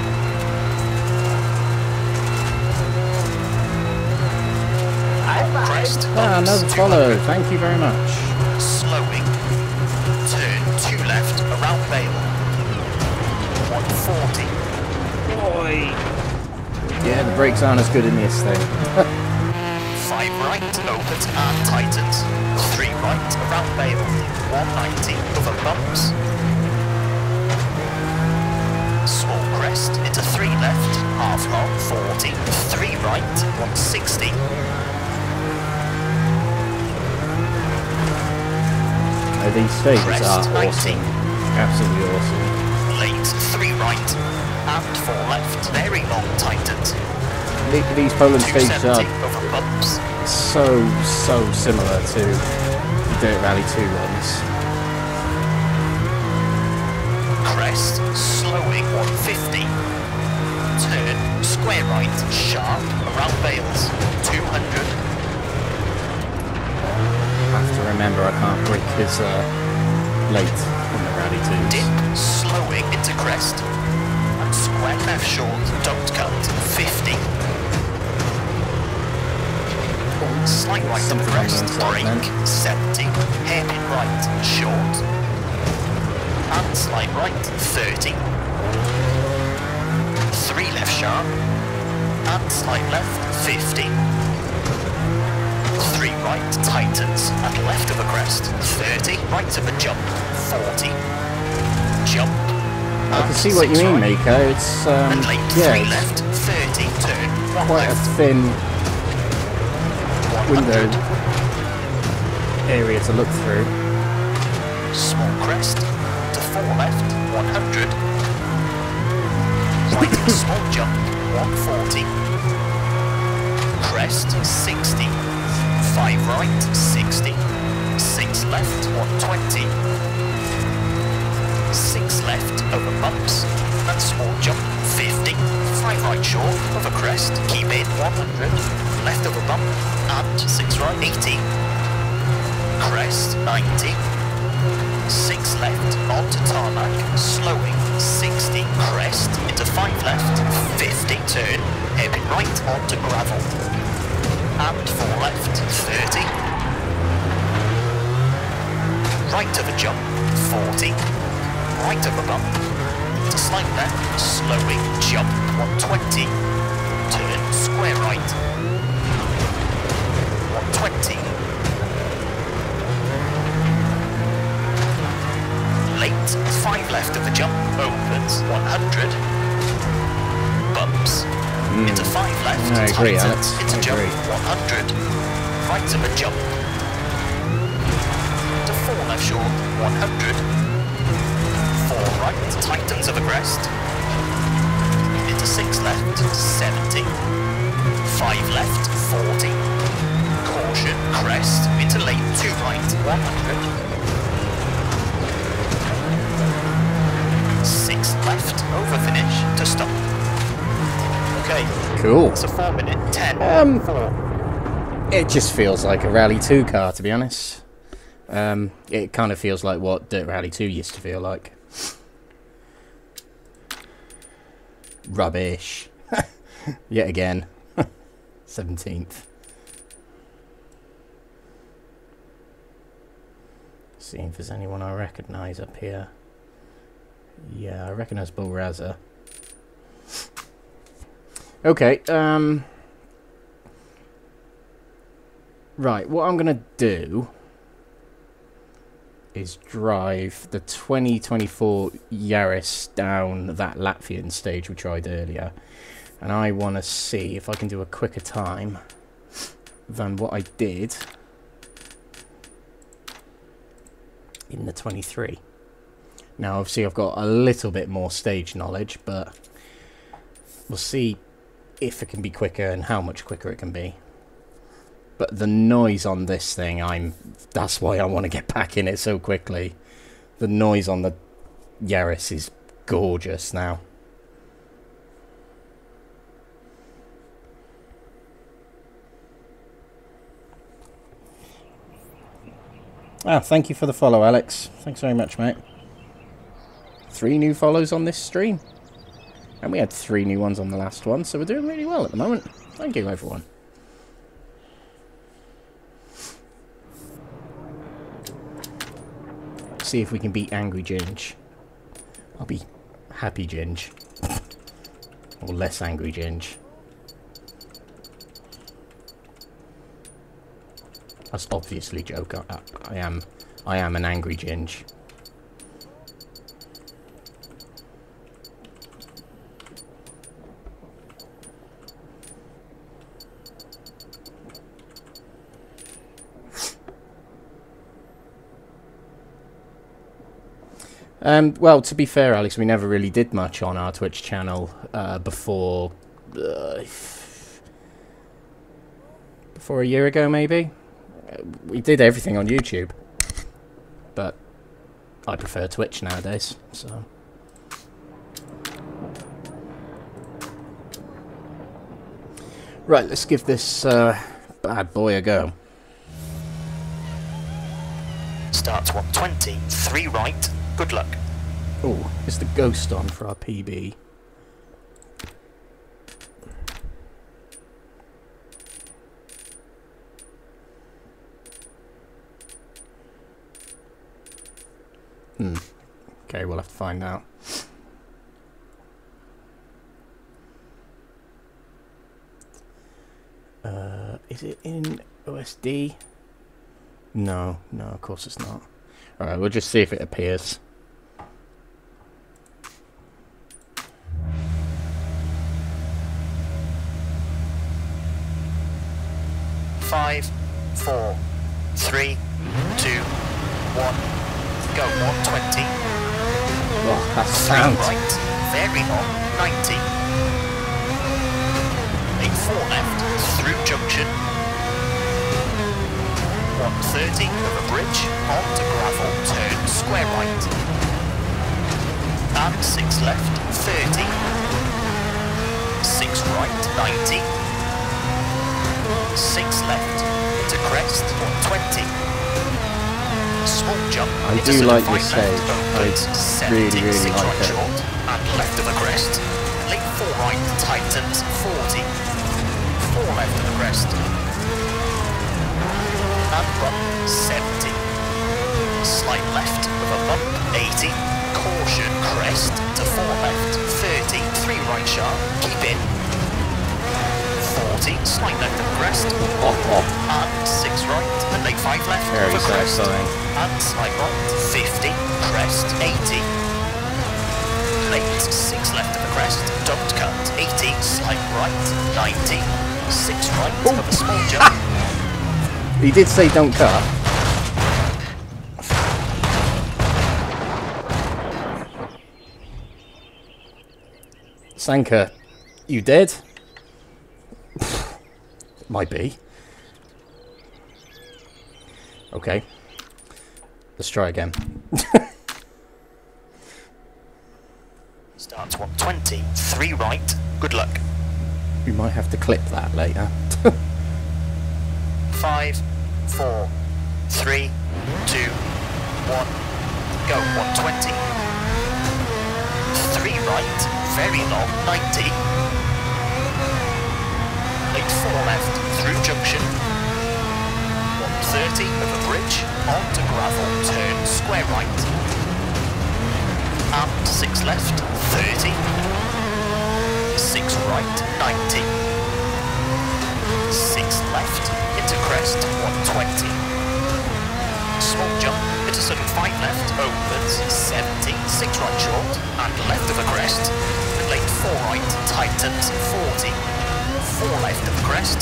Long crest, Ah, another follow. Thank you very much. slowing. Turn two left, around Bale. one forty. Boy. Yeah, the brakes aren't as good in this thing. Five right, opens and tightens. Three right, around Bale. one ninety, over bumps. Small crest, into three left, half long, forty. Three right, one sixty. Oh, these stages Crest, are ninety. awesome. Absolutely awesome. Late, three right, and four left. Very long, tightens. The- These Poland two stages seventy, are over bumps. so, so similar to the Dirt Rally two ones. Crest, slowing, one fifty. Turn, square right, sharp, around Bales, two hundred. I have to remember I can't brake as uh, late in the Rally twos. Dip, slowing into crest. And square left short, don't cut, fifty. Slight right to the Something on the crest, inside brake, then. seventy. Hairpin right, short. And slight right, thirty. Three left sharp. And slight left, fifty. Three right, tightens, and left of a crest, thirty. Right of a jump, forty. Jump. I can see what you mean, Miko. It's, um, And late, yeah, three it's left, thirty. Turn, one quite a left, thin one window hundred. area to look through. Small crest, to four left, one hundred. Right, small jump, one forty. Crest, sixty. Five right, sixty. Six left, one twenty. Six left, over bumps. And small jump, fifty. Five right short, over crest. Keep in, one hundred. Left over bump. And six right, eighty. Crest, ninety. Six left, onto tarmac, slowing. sixty, crest, into five left, fifty, turn, hairpin right, onto gravel, and four left, thirty, right of a jump, forty, right of a bump, to slight left, slowing, jump, one twenty, turn, square right, one twenty, late, five left of the jump, opens, one hundred, bumps, mm. into five left, I agree, tightens, Alex. into I jump, agree. one hundred, right of a jump, to four left short, one hundred, four right, tightens of a crest, into six left, seventy, five left, forty, caution, crest, into lane two right, one hundred, six left, over finish, to stop. Okay, Cool. it's a four minute, ten, Um, four. It just feels like a Rally two car, to be honest. Um, it kind of feels like what Dirt Rally two used to feel like. Rubbish. Yet again. seventeenth. See if there's anyone I recognise up here. Yeah, I recognise Bull Razza. Okay, um... right, what I'm going to do is drive the twenty twenty-four Yaris down that Latvian stage we tried earlier. And I want to see if I can do a quicker time than what I did in the twenty-three. Now, obviously, I've got a little bit more stage knowledge, but we'll see if it can be quicker and how much quicker it can be. But the noise on this thing, I'm that's why I want to get back in it so quickly. The noise on the Yaris is gorgeous now. Ah, thank you for the follow, Alex. Thanks very much, mate. Three new follows on this stream. And we had three new ones on the last one, so we're doing really well at the moment. Thank you, everyone. See if we can beat Angry Ginge. I'll be Happy Ginge. Or less Angry Ginge. That's obviously a joke. I, I am I am an Angry Ginge. Um, well, to be fair, Alex, we never really did much on our Twitch channel uh, before uh, before a year ago, maybe. Uh, we did everything on YouTube, but I prefer Twitch nowadays. So, right, let's give this uh, bad boy a go. Starts one twenty, three right. Good luck. Oh, is the Ghost on for our P B? Hmm. Okay, we'll have to find out. Uh, is it in O S D? No, no, of course it's not. Alright, we'll just see if it appears. Five, four, three, two, one, go. one twenty. Oh, that's sound. Right, very long, ninety. eight four left, through junction. one thirty over bridge, onto gravel, turn square right. And six left, thirty. six right, ninety. six left, into crest, one twenty. Small jump. I do like this stage. I really, really like it. left of a crest. Late four right, tightens, forty. four left of the crest. And bump, seventy. Slight left of a bump, eighty. Caution, crest to four left, thirty. three right sharp, keep in. forty, slight left of the crest. Oh, oh. And six right, and late five left Very of a crest. satisfying. And slight right, fifty. Crest, eighty. Late six left of the crest, don't cut, eighty, slight right, ninety, six right Oh. of a small jump, He did say don't cut. Sanka, you dead? Might be. Okay. Let's try again. starts one twenty, three right, good luck, We might have to clip that later. five, four, three, two, one, go, one twenty, three right, very long, ninety, late four left, through junction, one thirty over bridge, onto gravel, turn square right, and six left, thirty, six right, ninety, six left, into crest, one twenty, small jump, into sort of five left, opens, seventy, six right short, and left of a crest, late four right, tightens, forty, four left of a crest,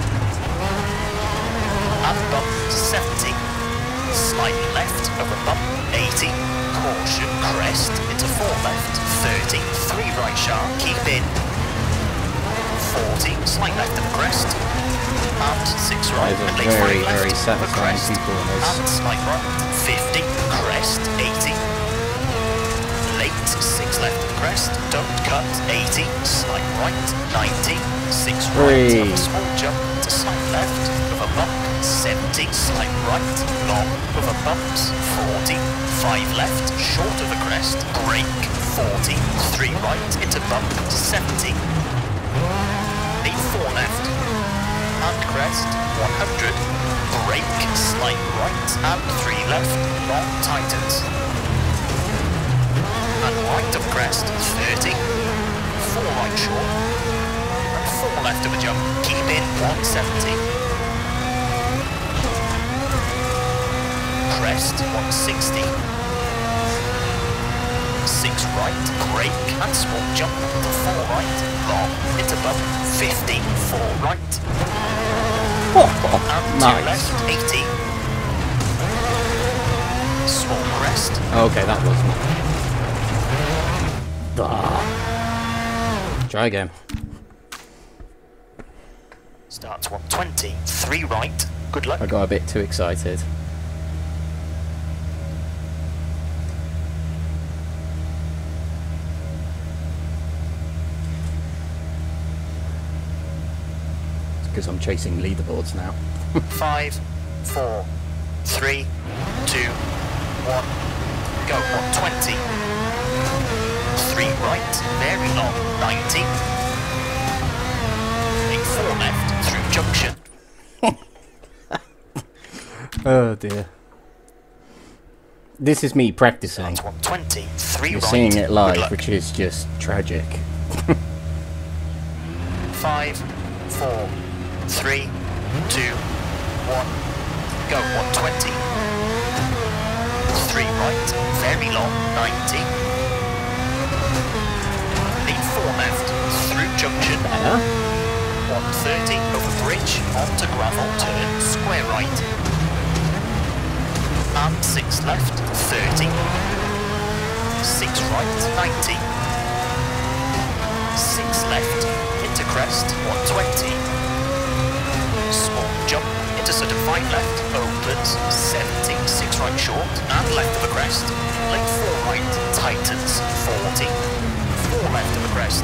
and bump, seventy, slight left of a bump, eighty, caution, crest, into four left, thirty, three right sharp, keep in, forty, slight left of a crest, and six right, Those are and late very, five very left of a satisfying crest, people in this. and slight right, fifty, crest, eighty, late, six left of crest, don't cut, eighty, slight right, ninety, six right, Three. of a small jump, to slight left, of a bump, seventy, slight right, long, of a bumps, forty, five left, short of a crest, brake, forty, three right, into bump, seventy, eight four left, and crest, one hundred, brake, slight right, and three left, long tightens, and right of crest, thirty, four right short, and four left of a jump, keep in, one seventy, crest, one sixty, six right, brake, and small jump, to four right, long, into bump, fifty, four right, and two Nice. left, eighty, small crest, Okay, that wasn't. Ah. Try again. starts one twenty, three right, good luck, I got a bit too excited. It's because I'm chasing leaderboards now. five, four, three, two, one, go, one twenty, three right, very long, ninety, eight four left, through junction, Oh dear. This is me practicing. starts one twenty, three You're right, seeing it good live, luck, which is just tragic. five, four, three, two, one, go, one twenty, three right, very long, ninety, eight four left, through junction, Better. one thirty over bridge, onto gravel, turn, square right, and six left, thirty, six right, ninety, six left, into crest, one twenty, small jump, into sort of five left, opens, seventy, six right short, and left of a crest, late four right, tightens, forty, four left of a crest,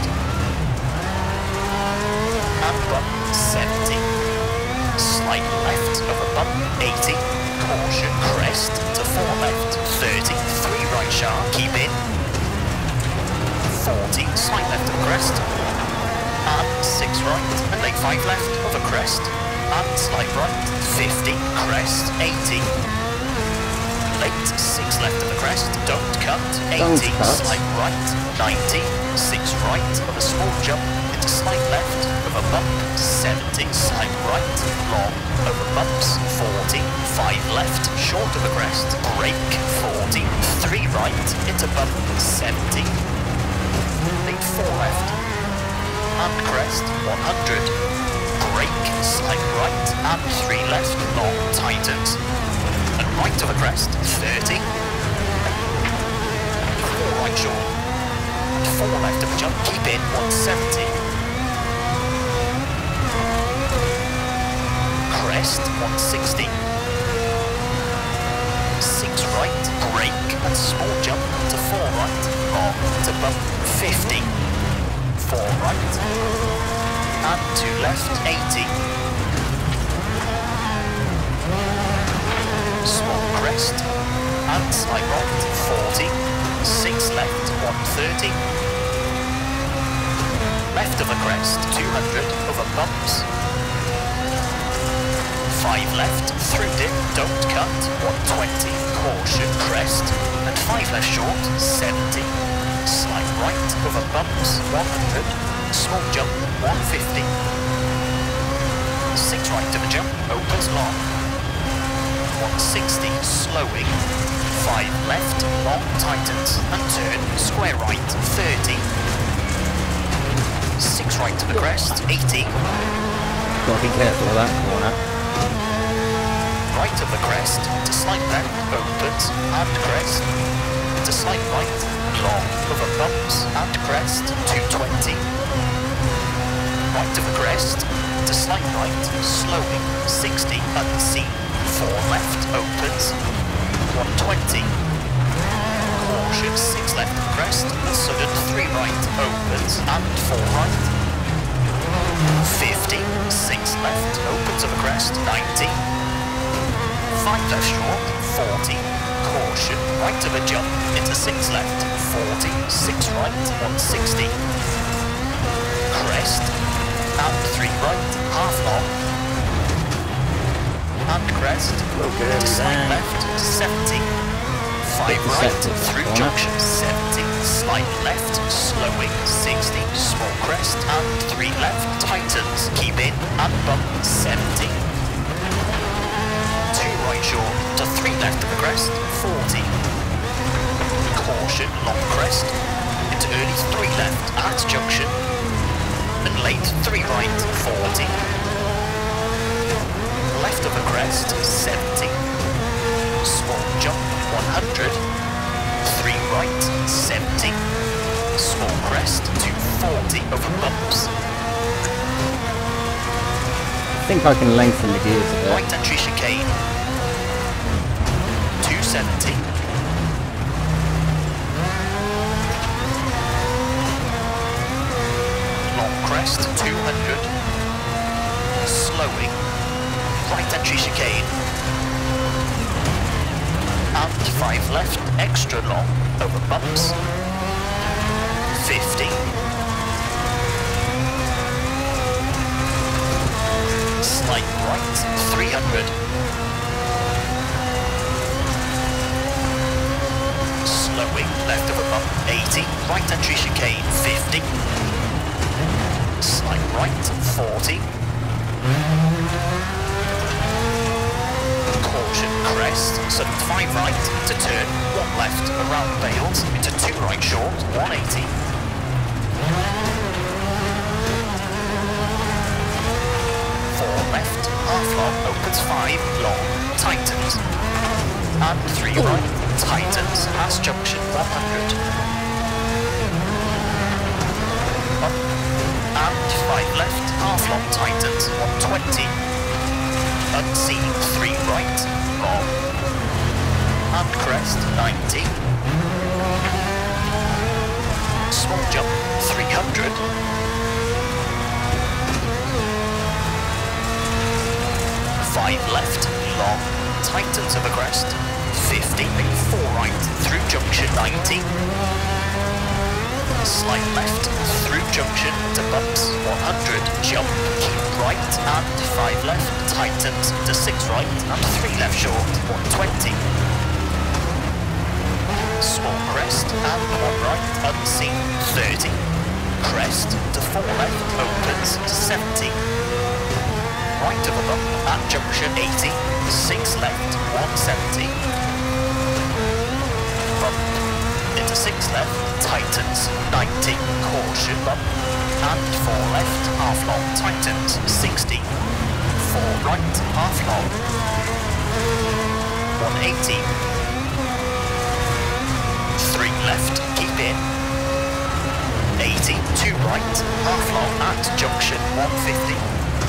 and bump, seventy, slight left of a bump, eighty, caution, crest, to four left, thirty, three right sharp, keep in, forty, slight left of the crest, and six right, and late five left over crest, and slight right, fifty, crest, eighty, late six left of the crest, don't cut, eighty, Don't cut. slight right, ninety, six right of a small jump into slight left of a bump, seventy, slight right, long over bumps, forty, five left, short of the crest, brake, forty, three right, into bump, seventy, late four left, and crest, one hundred, brake, slight right, and three left, long, tightens, and right of the crest, thirty, four right short, and four left of the jump, keep in, one seventy, crest, one sixty, six right, brake, and small jump to four right, long to bump, fifty, four right, and two left, eighty, small crest, and slight right, forty, six left, one thirty, left of the crest, two hundred, over bumps, five left, through dip, don't cut, one twenty, caution, crest, and five left short, seventy, slight right, over bumps, one hundred, small jump, one fifty, six right of a jump, opens long, one sixty, slowing, five left, long tightens, and turn, square right, thirty, six right to the crest, eighty, Gotta be careful of that corner. right of the crest, to slight left, opens, and crest, to slight right, long, over bumps, and crest, two twenty, right of the crest, to slight right, slowing, sixty, unseen, four left, opens, one twenty, caution, six left of the crest, and sudden, three right, opens, and four right, fifty, six left, opens of the crest, ninety, five left short, forty, caution, right of a jump, into six left, forty, six right, one sixty, crest, and three right, half long, and crest, Okay, to slight down. left, seventy, five right, Deceptive, that through corner. junction, seventy, slight left, slowing, sixty, small crest, and three left, tightens, keep in, and bump, seventy, two right short, to three left of the crest, forty, caution, long crest, into early three left, at junction, and late three right, forty, left of the crest, seventy, small jump, one hundred, three right, seventy, small crest, two forty, over bumps, I think I can lengthen the gears a bit. right entry chicane, two seventy, long crest, two hundred, slowing, right entry chicane, and five left, extra long, over bumps, fifty, slight right, three hundred, slowing, left of a bump, eighty, right entry chicane, fifty, slight right, forty, caution, crest, sudden five right, to turn, one left, around Bales, into two right short, one eighty, four left, half long, opens five, long, tightens, and three right, tightens, has junction, one hundred, up, and five left, half long, tightens, one twenty, unseen, three right, long, and crest, ninety, small jump, three hundred, five left, long, tightens of a crest, fifty, four right, through junction, ninety, slight left, through junction to bumps, one hundred, jump, keep right, and five left, tightens to six right, and three left short, one twenty. Small crest, and one right, unseen, thirty. Crest to four left, opens to seventy. Right of a bump at junction eighty, six left, one seventy. Bump into six left, tightens, ninety, caution bump, and four left, half long, tightens, sixty. four right, half long, one eighty. three left, keep in. eighty, two right, half long at junction one fifty.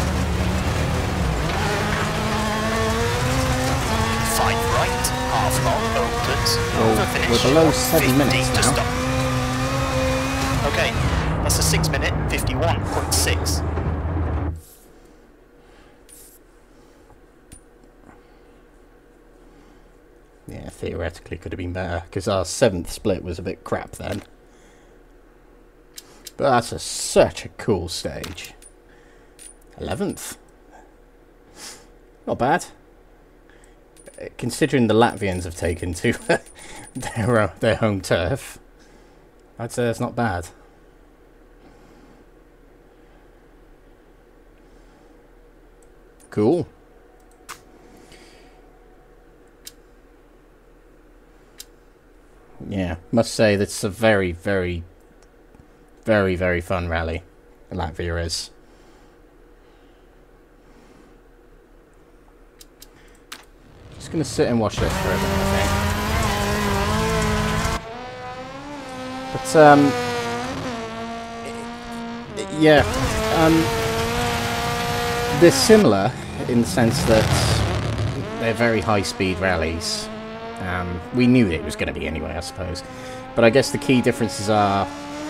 five right, half long, opens, Well, over finish, we're below seven minutes to now. stop. Okay, that's a six minute fifty-one point six. Yeah, theoretically could have been better, because our seventh split was a bit crap then. But that's a, such a cool stage. eleventh. Not bad. Considering the Latvians have taken to their, uh, their home turf, I'd say it's not bad. Cool. Yeah, must say that's a very, very, very, very fun rally. Latvia is. Just gonna sit and watch this for a bit, I think. But um, yeah, um, they're similar in the sense that they're very high-speed rallies. Um, we knew it was going to be anyway, I suppose. But I guess the key differences are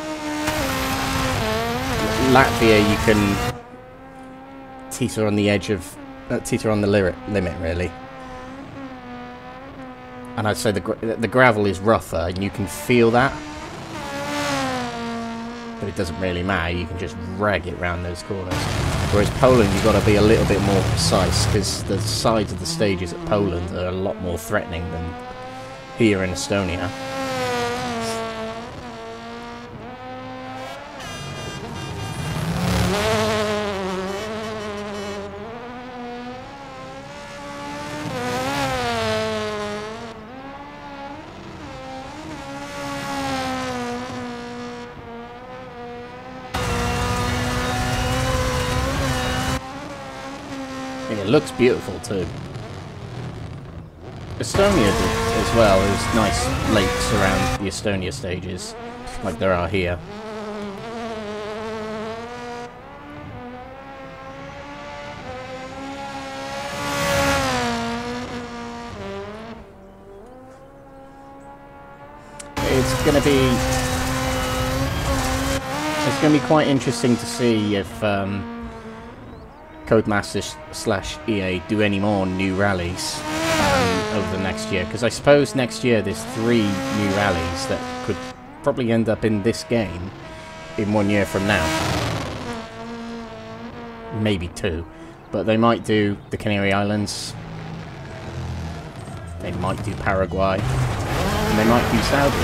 Latvia, you can teeter on the edge of, uh, teeter on the limit, limit really. And I'd say the, gra the gravel is rougher, and you can feel that. But it doesn't really matter, you can just rag it round those corners. Whereas Poland, you've got to be a little bit more precise, because the sides of the stages at Poland are a lot more threatening than here in Estonia. It looks beautiful too. Estonia did as well. There's nice lakes around the Estonia stages, like there are here. It's gonna be it's gonna be quite interesting to see if um, Codemasters slash E A do any more new rallies um, over the next year, because I suppose next year there's three new rallies that could probably end up in this game in one year from now. Maybe two, but they might do the Canary Islands, they might do Paraguay, and they might do Saudi.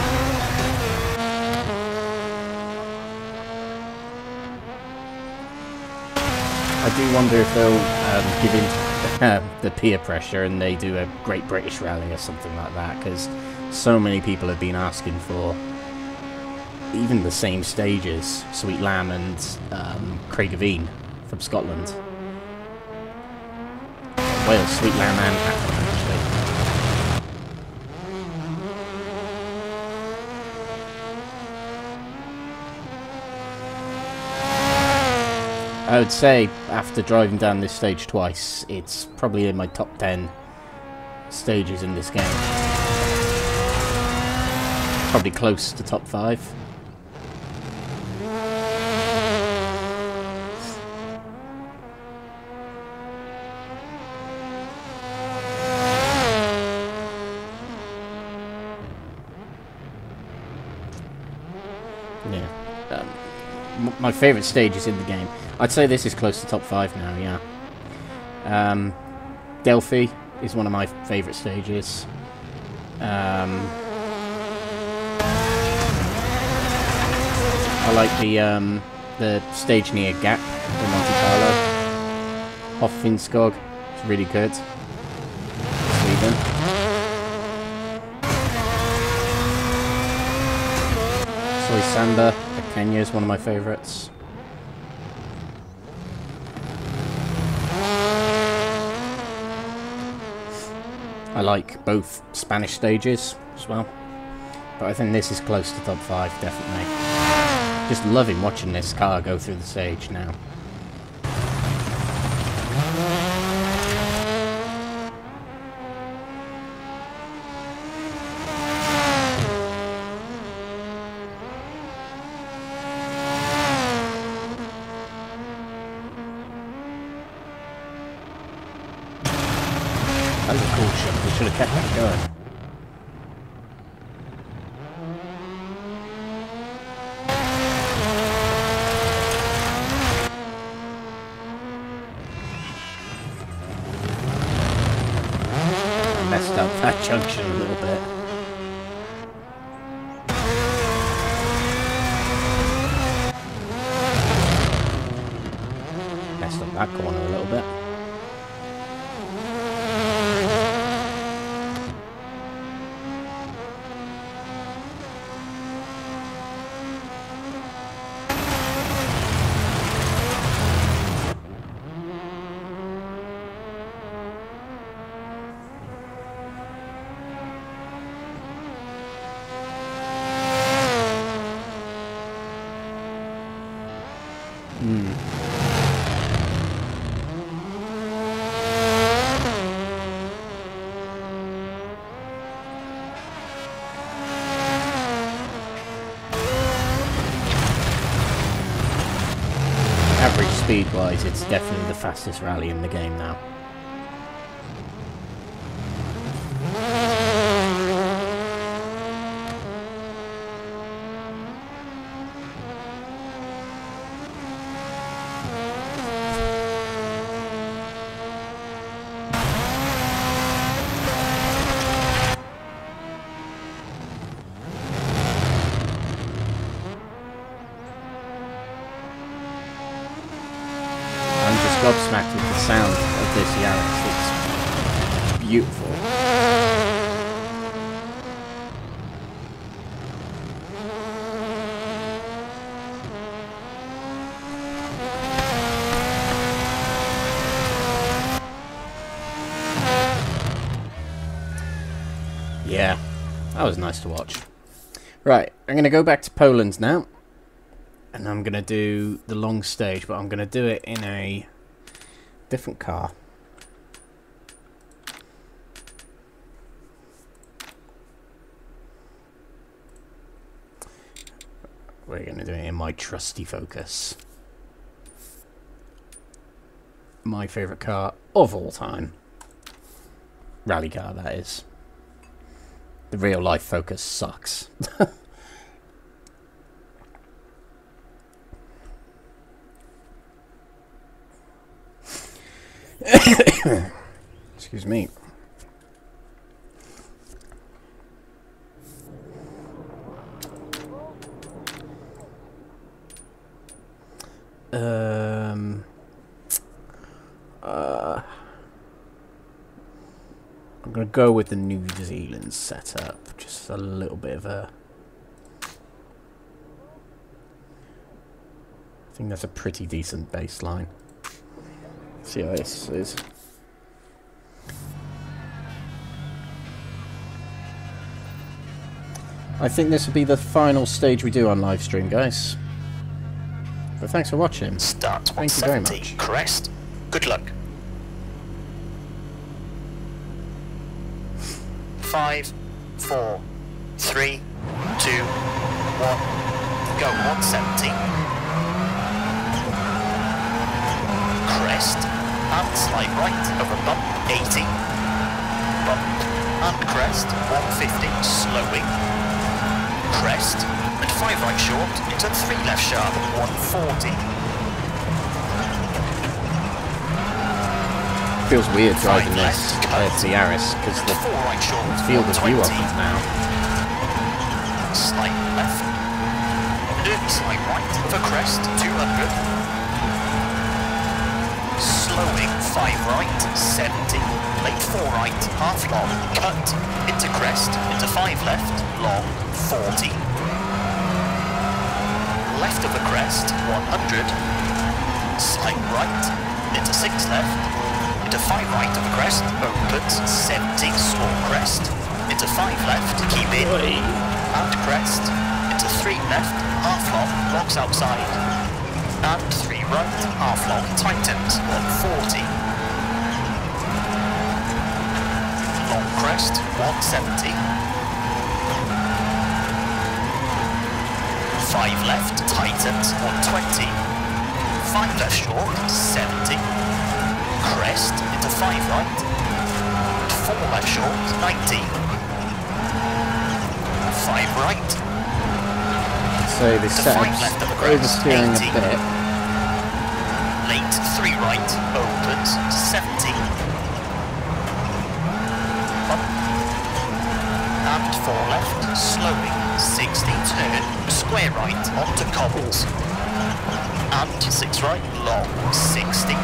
I do wonder if they'll um, give in uh, the peer pressure and they do a Great British Rally or something like that, because so many people have been asking for even the same stages, Sweet Lamb and um, Craigaveen from Scotland. Well, Sweet Lamb and Hatton, actually. I would say, after driving down this stage twice, it's probably in my top ten stages in this game. Probably close to top five. Yeah. m my favourite stages in the game. I'd say this is close to top five now, yeah. Um, Delphi is one of my favourite stages. Um, I like the um, the stage near Gap in Monte Carlo. Hoffinskog, it's really good. Sweden. Soy Sanda at Kenya is one of my favourites. I like both Spanish stages as well, but I think this is close to top five, definitely. Just loving watching this car go through the stage now. That was a cool shot. We should have kept that going. I messed up that junction a little bit. Messed up that corner a little bit. Hmm. Average speed-wise, it's definitely the fastest rally in the game now. Gobsmacked with the sound of this Yaris. It's beautiful. Yeah, that was nice to watch. Right, I'm going to go back to Poland now. And I'm going to do the long stage, but I'm going to do it in a different car. We're going to do it in my trusty Focus. My favourite car of all time. Rally car, that is. The real life Focus sucks. Excuse me. Um. Uh. I'm gonna go with the New Zealand setup. Just a little bit of a. I think that's a pretty decent baseline. See how this is. I think this will be the final stage we do on live stream, guys. But thanks for watching. Start Thank you very much. Crest. Good luck. Five, four, three, two, one. Go one seventy. Crest and slide right over bump eighty. Bump and crest one fifty. Slowing. crest, and five right short into three left sharp, one forty. Feels weird driving Five this left, compared to the Yaris because the Four right short, field of view one opens twenty. now. Slight left, and early slight right over crest, two hundred. Slowing, five right, seventy. Late four right, half long, cut, into crest, into five left, long, forty. Left of the crest, one hundred. Slight right, into six left, into five right of the crest, opens, seventy, small crest, into five left, keep in, and crest, into three left, half long, blocks outside, and three right, half long, tightens, one forty. Long crest, one seventy. five left, tightens, one twenty. five left short, seventy. Crest, into five right. four left short, ninety. five right. So the To five setup's left of the crest, oversteering eighty. a bit. Late, three right, opens, seventy. Up. And four left, slowing, sixty, turn, square right, onto cobbles. And six right, long, sixty.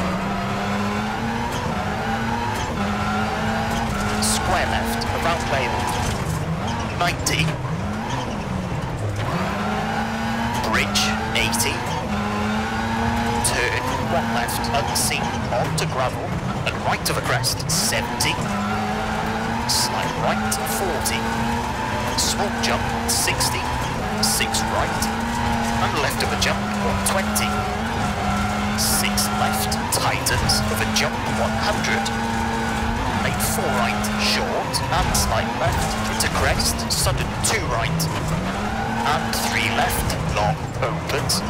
Square left, around Wales, ninety. Bridge, eighty. Turn, one left, unseen, onto gravel, and right of a crest, seventy. Slight right, forty. Small jump, sixty. six right, and left of a jump, one twenty. six left, tightens, of a jump, one hundred. Late four right, short, and slight left, into crest, sudden two right. And three left, long, opens.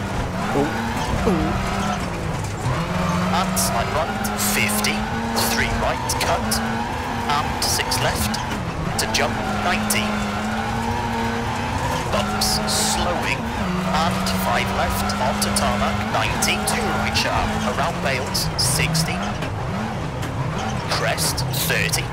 And slight right, fifty. three right, cut. And six left, to jump, ninety. Bumps, slowing. And five left, onto tarmac, ninety. two right sharp, around Bales, sixty. Crest, thirty.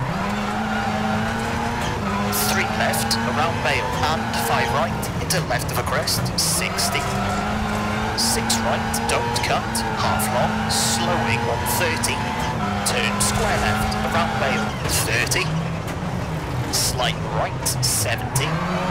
three left, around Bale, and five right, into left of a crest, sixty. six right, don't cut, half long, slowing, one thirty. Turn square left, around Bale, thirty. Slight right, seventy.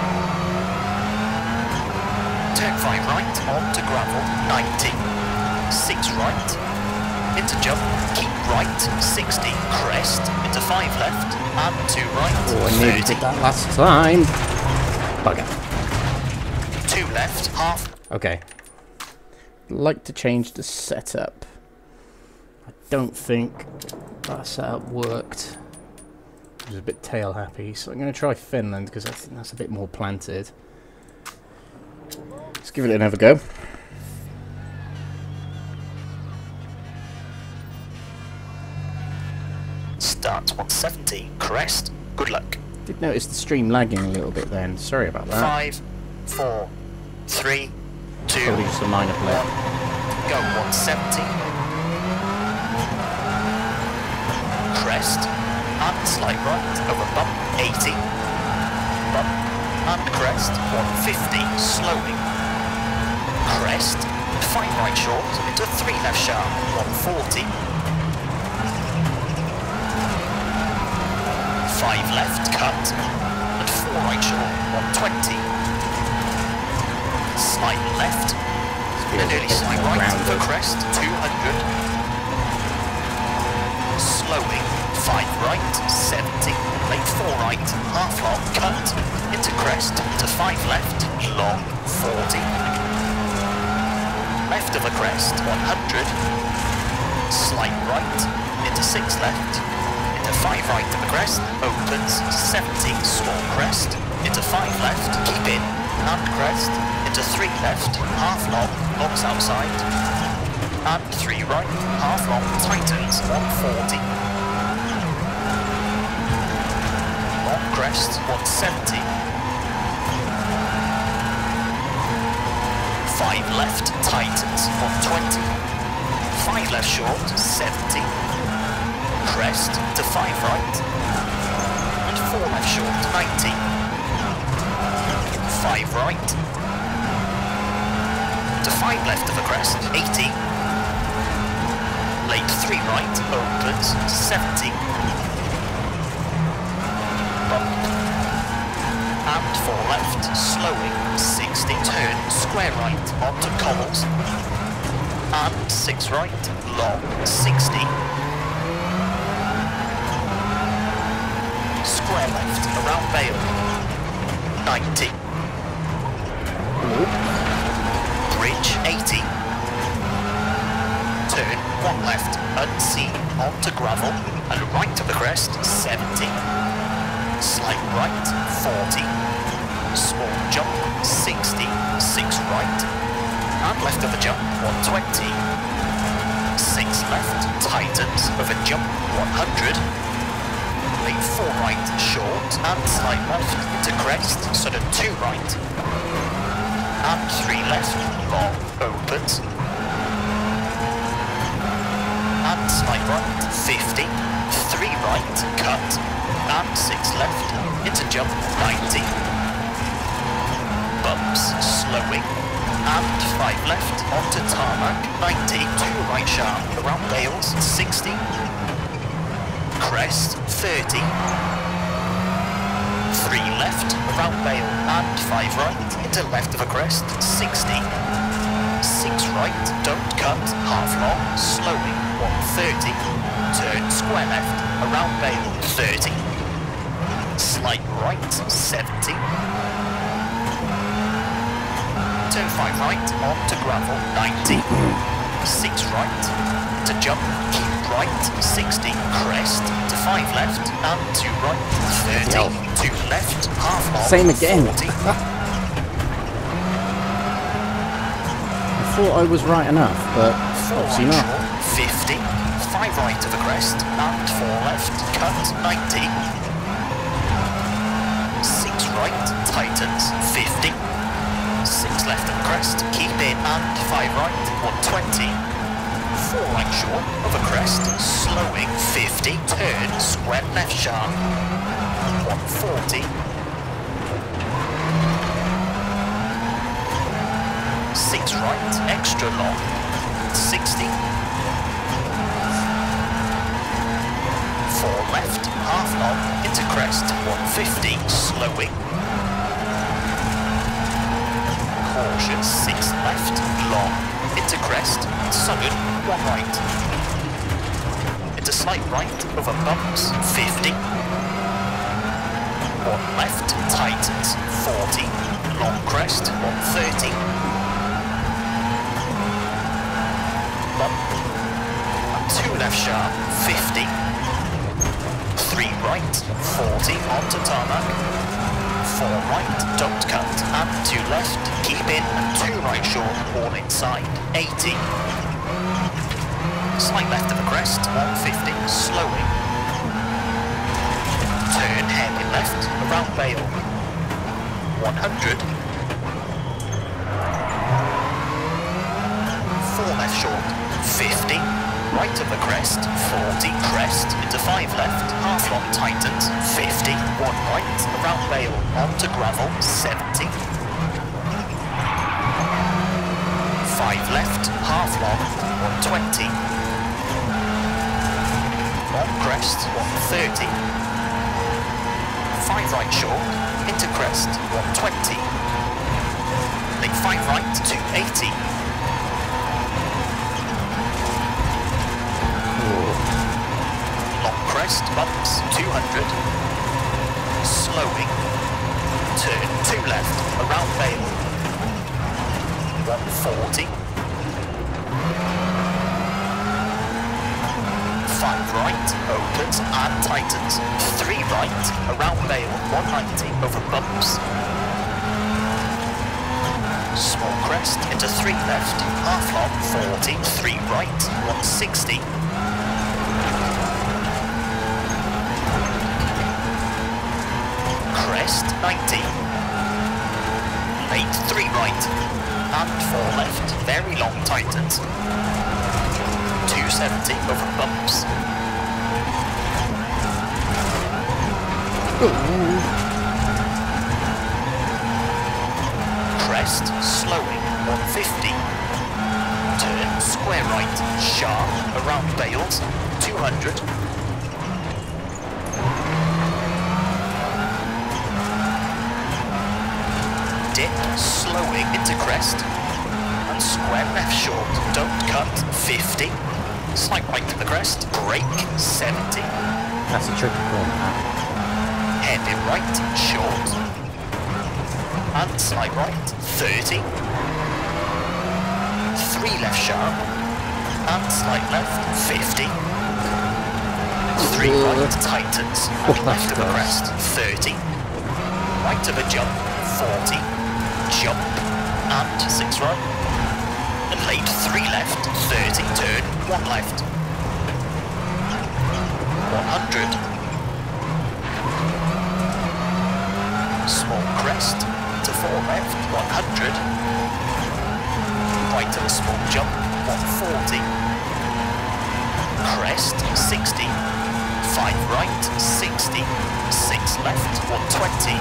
Turn five right, onto gravel, ninety. six right, into jump, keep right, sixty. Crest, into five left, and two right, Oh, I nearly thirty. did that last time. Bugger. two left, half. Okay. Like to change the setup. I don't think that setup worked. It was a bit tail happy, so I'm going to try Finland because I think that's a bit more planted. Let's give it another go. Start one seventy, crest, good luck. Did notice the stream lagging a little bit then. Sorry about that. Five, four, three, two, Probably just a minor blip. go one seventy. Crest, and slight right, over bump, eighty. Bump, and crest, one fifty, slowing. Crest, five right short, into three left sharp, one forty. five left, cut, and four right short, one twenty. Slight left, and early slight right for crest, two hundred. Slowing, five right, seventy. Late four right, half long, cut, into crest, to five left, long, forty. Left of a crest, one hundred. Slight right, into six left. Into five right of the crest, opens, seventy, small crest, into five left, keep in, and crest, into three left, half long, locks outside, and three right, half long, tightens, one forty. Long crest, one seventy. five left, tightens, one twenty. five left short, seventy. Crest to five right. And four left short, ninety. five right. To five left of the crest, eighty. Late three right, opens, seventy. Bump. And four left, slowing, sixty. Turn, square right, onto cobbles. And six right, long, sixty. Square left, around Vale, ninety. Bridge, eighty. Turn, one left, unseen, onto gravel, and right of the crest, seventy. Slight right, forty. Small jump, sixty. six right. And left of the jump, one twenty. six left, tightens, of a jump, one hundred. Late four right, short, and slight left, to crest, sort of two right. And three left, long, opens. And slight right, fifty. three right, cut. And six left, into jump, ninety. Bumps, slowing. And five left, onto tarmac, ninety. two right sharp, around Bales, sixty. Crest, thirty. three left, around Bale, and five right, into left of a crest, sixty. six right, don't cut, half long, slowing, one thirty. Turn square left, around Bale, thirty. Slight right, seventy. Turn five right, onto gravel, ninety. six right, to jump, keep right, sixty. Crest, to five left, and two right, thirty. two left, half long, Same again. forty. I thought I was right enough, but four obviously right not. short, fifty. five right of the crest, and four left, cut, ninety. six right, tightens, fifty. six left of the crest, keep in, and five right, one twenty. four right short of a crest, slowing, fifty. Turn, square left sharp, one forty. six right, extra long, sixty. four left, half long, into crest, one fifty, slowing. Caution, six left, long, into crest, sudden, one right. Into slight right, over bumps, fifty. one left, tightens, forty. Long crest, one thirty. Bump. And two left sharp, fifty. three right, forty, onto tarmac. four right, don't cut, and two left, keep in, and two right short, all inside, eighty. Slight left of the crest, one fifty, slowing. Turn heavy left, around Bale, one hundred. four left short, fifty. Right of the crest, forty. Crest, into five left, half long tightens, fifty. one right, around Bale, onto gravel, seventy. five left, half long, one twenty. Long crest, one thirty. five right short, into crest, one twenty. Late five right, two eighty. Long crest, bumps, two hundred. Slowing. Turn, two left, around Bale. one forty. five right, opens and tightens. three right, around Bale, one ninety, over bumps. Small crest, into three left, half long, forty. three right, one sixty. Crest, ninety. Late three right. and four left, very long tightens. two seventy over bumps. Ooh. Crest, slowing, one fifty. Turn, square right, sharp, around Bales, two hundred. Dip, slowing into crest, and square left short, don't cut, fifty. Slight right to the crest, brake, seventy. That's a tricky corner, that. Heavy right, short, and slide right, thirty. Three left sharp, and slide left, fifty. Three right, tightens, and Oh, left of a gosh. crest, thirty. Right of a jump, forty. Jump, and six right. And late three left, thirty, turn, one left. one hundred. Small crest, to four left, one hundred. Right of a small jump, one forty. Crest, sixty. five right, sixty. six left, one twenty.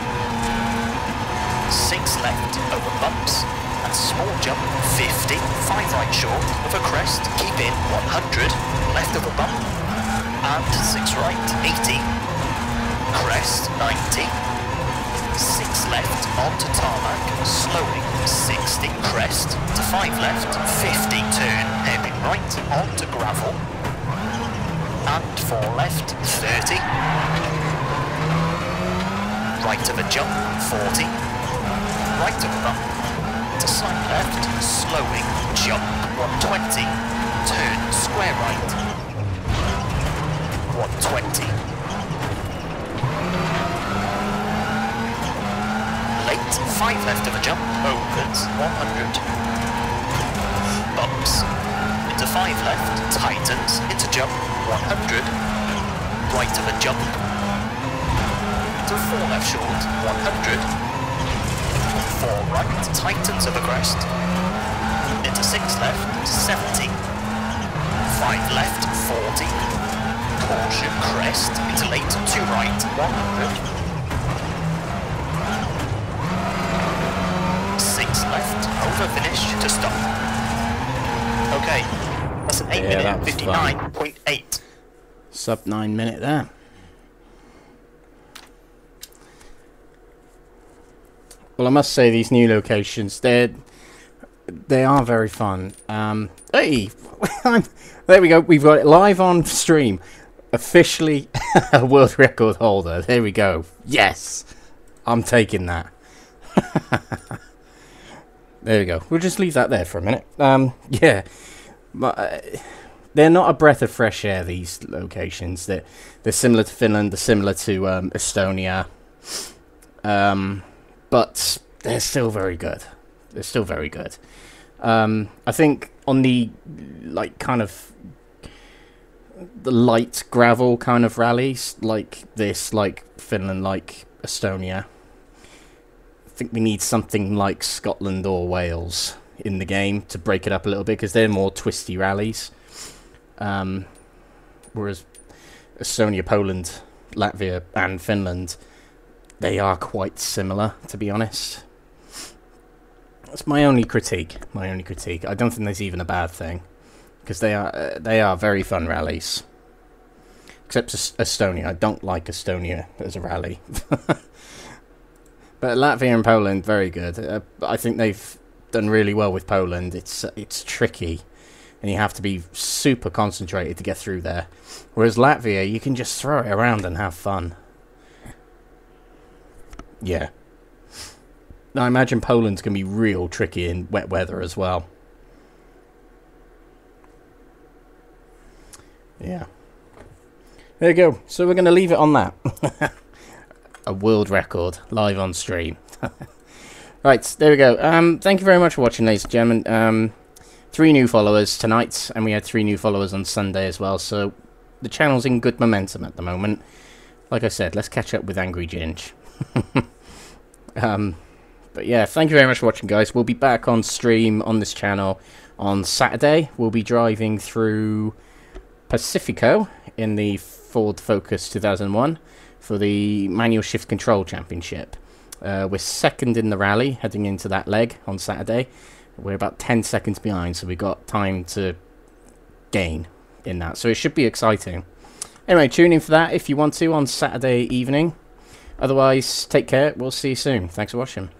six left, over bumps, and small jump, fifty. five right short, of a crest, keep in, one hundred. Left of a bump, and six right, eighty. Crest, ninety. six left, onto tarmac, slowing, sixty. Crest, to five left, fifty. Turn, hairpin right, onto gravel, and four left, thirty. Right of a jump, forty. Right of a bump, to side left, slowing, jump, one twenty. Turn, square right, one twenty. Late, five left of a jump, opens, one hundred. Bumps, into five left, tightens, into jump, one hundred. Right of a jump, to four left short, one hundred. Four right, tightens of a crest, into six left, seventy. Five left, forty. Caution, crest, into late, two right, one hundred. Left, over finish to stop. Okay, that's an eight Yeah, that minute was fifty-nine point eight. Sub nine minute there. Well, I must say these new locations, they're they are very fun. Um, hey, I'm, there we go. We've got it live on stream. Officially a world record holder. There we go. Yes, I'm taking that. There we go. We'll just leave that there for a minute. Um, yeah, but uh, they're not a breath of fresh air. These locations. They're they're similar to Finland. They're similar to um, Estonia. Um, but they're still very good. They're still very good. Um, I think on the like kind of the light gravel kind of rallies like this, like Finland, like Estonia. I think we need something like Scotland or Wales in the game to break it up a little bit because they're more twisty rallies. Um, whereas Estonia, Poland, Latvia and Finland, they are quite similar, to be honest. That's my only critique. My only critique. I don't think there's even a bad thing because they are uh, they are very fun rallies. Except Es- Estonia. I don't like Estonia as a rally. But Latvia and Poland, very good. Uh, I think they've done really well with Poland. It's uh, it's tricky, and you have to be super concentrated to get through there. Whereas Latvia, you can just throw it around and have fun. Yeah. Now, I imagine Poland's going to be real tricky in wet weather as well. Yeah. There you go. So we're going to leave it on that. A world record live on stream. Right, there we go. Um, thank you very much for watching, ladies and gentlemen. Um, three new followers tonight, and we had three new followers on Sunday as well. So the channel's in good momentum at the moment. Like I said, let's catch up with Angry Ginge. um, But yeah, thank you very much for watching, guys. We'll be back on stream on this channel on Saturday. We'll be driving through Pacifico in the Ford Focus two thousand one for the Manual Shift Control Championship. Uh, we're second in the rally heading into that leg on Saturday. We're about ten seconds behind, so we've got time to gain in that. So it should be exciting. Anyway, tune in for that if you want to on Saturday evening. Otherwise, take care. We'll see you soon. Thanks for watching.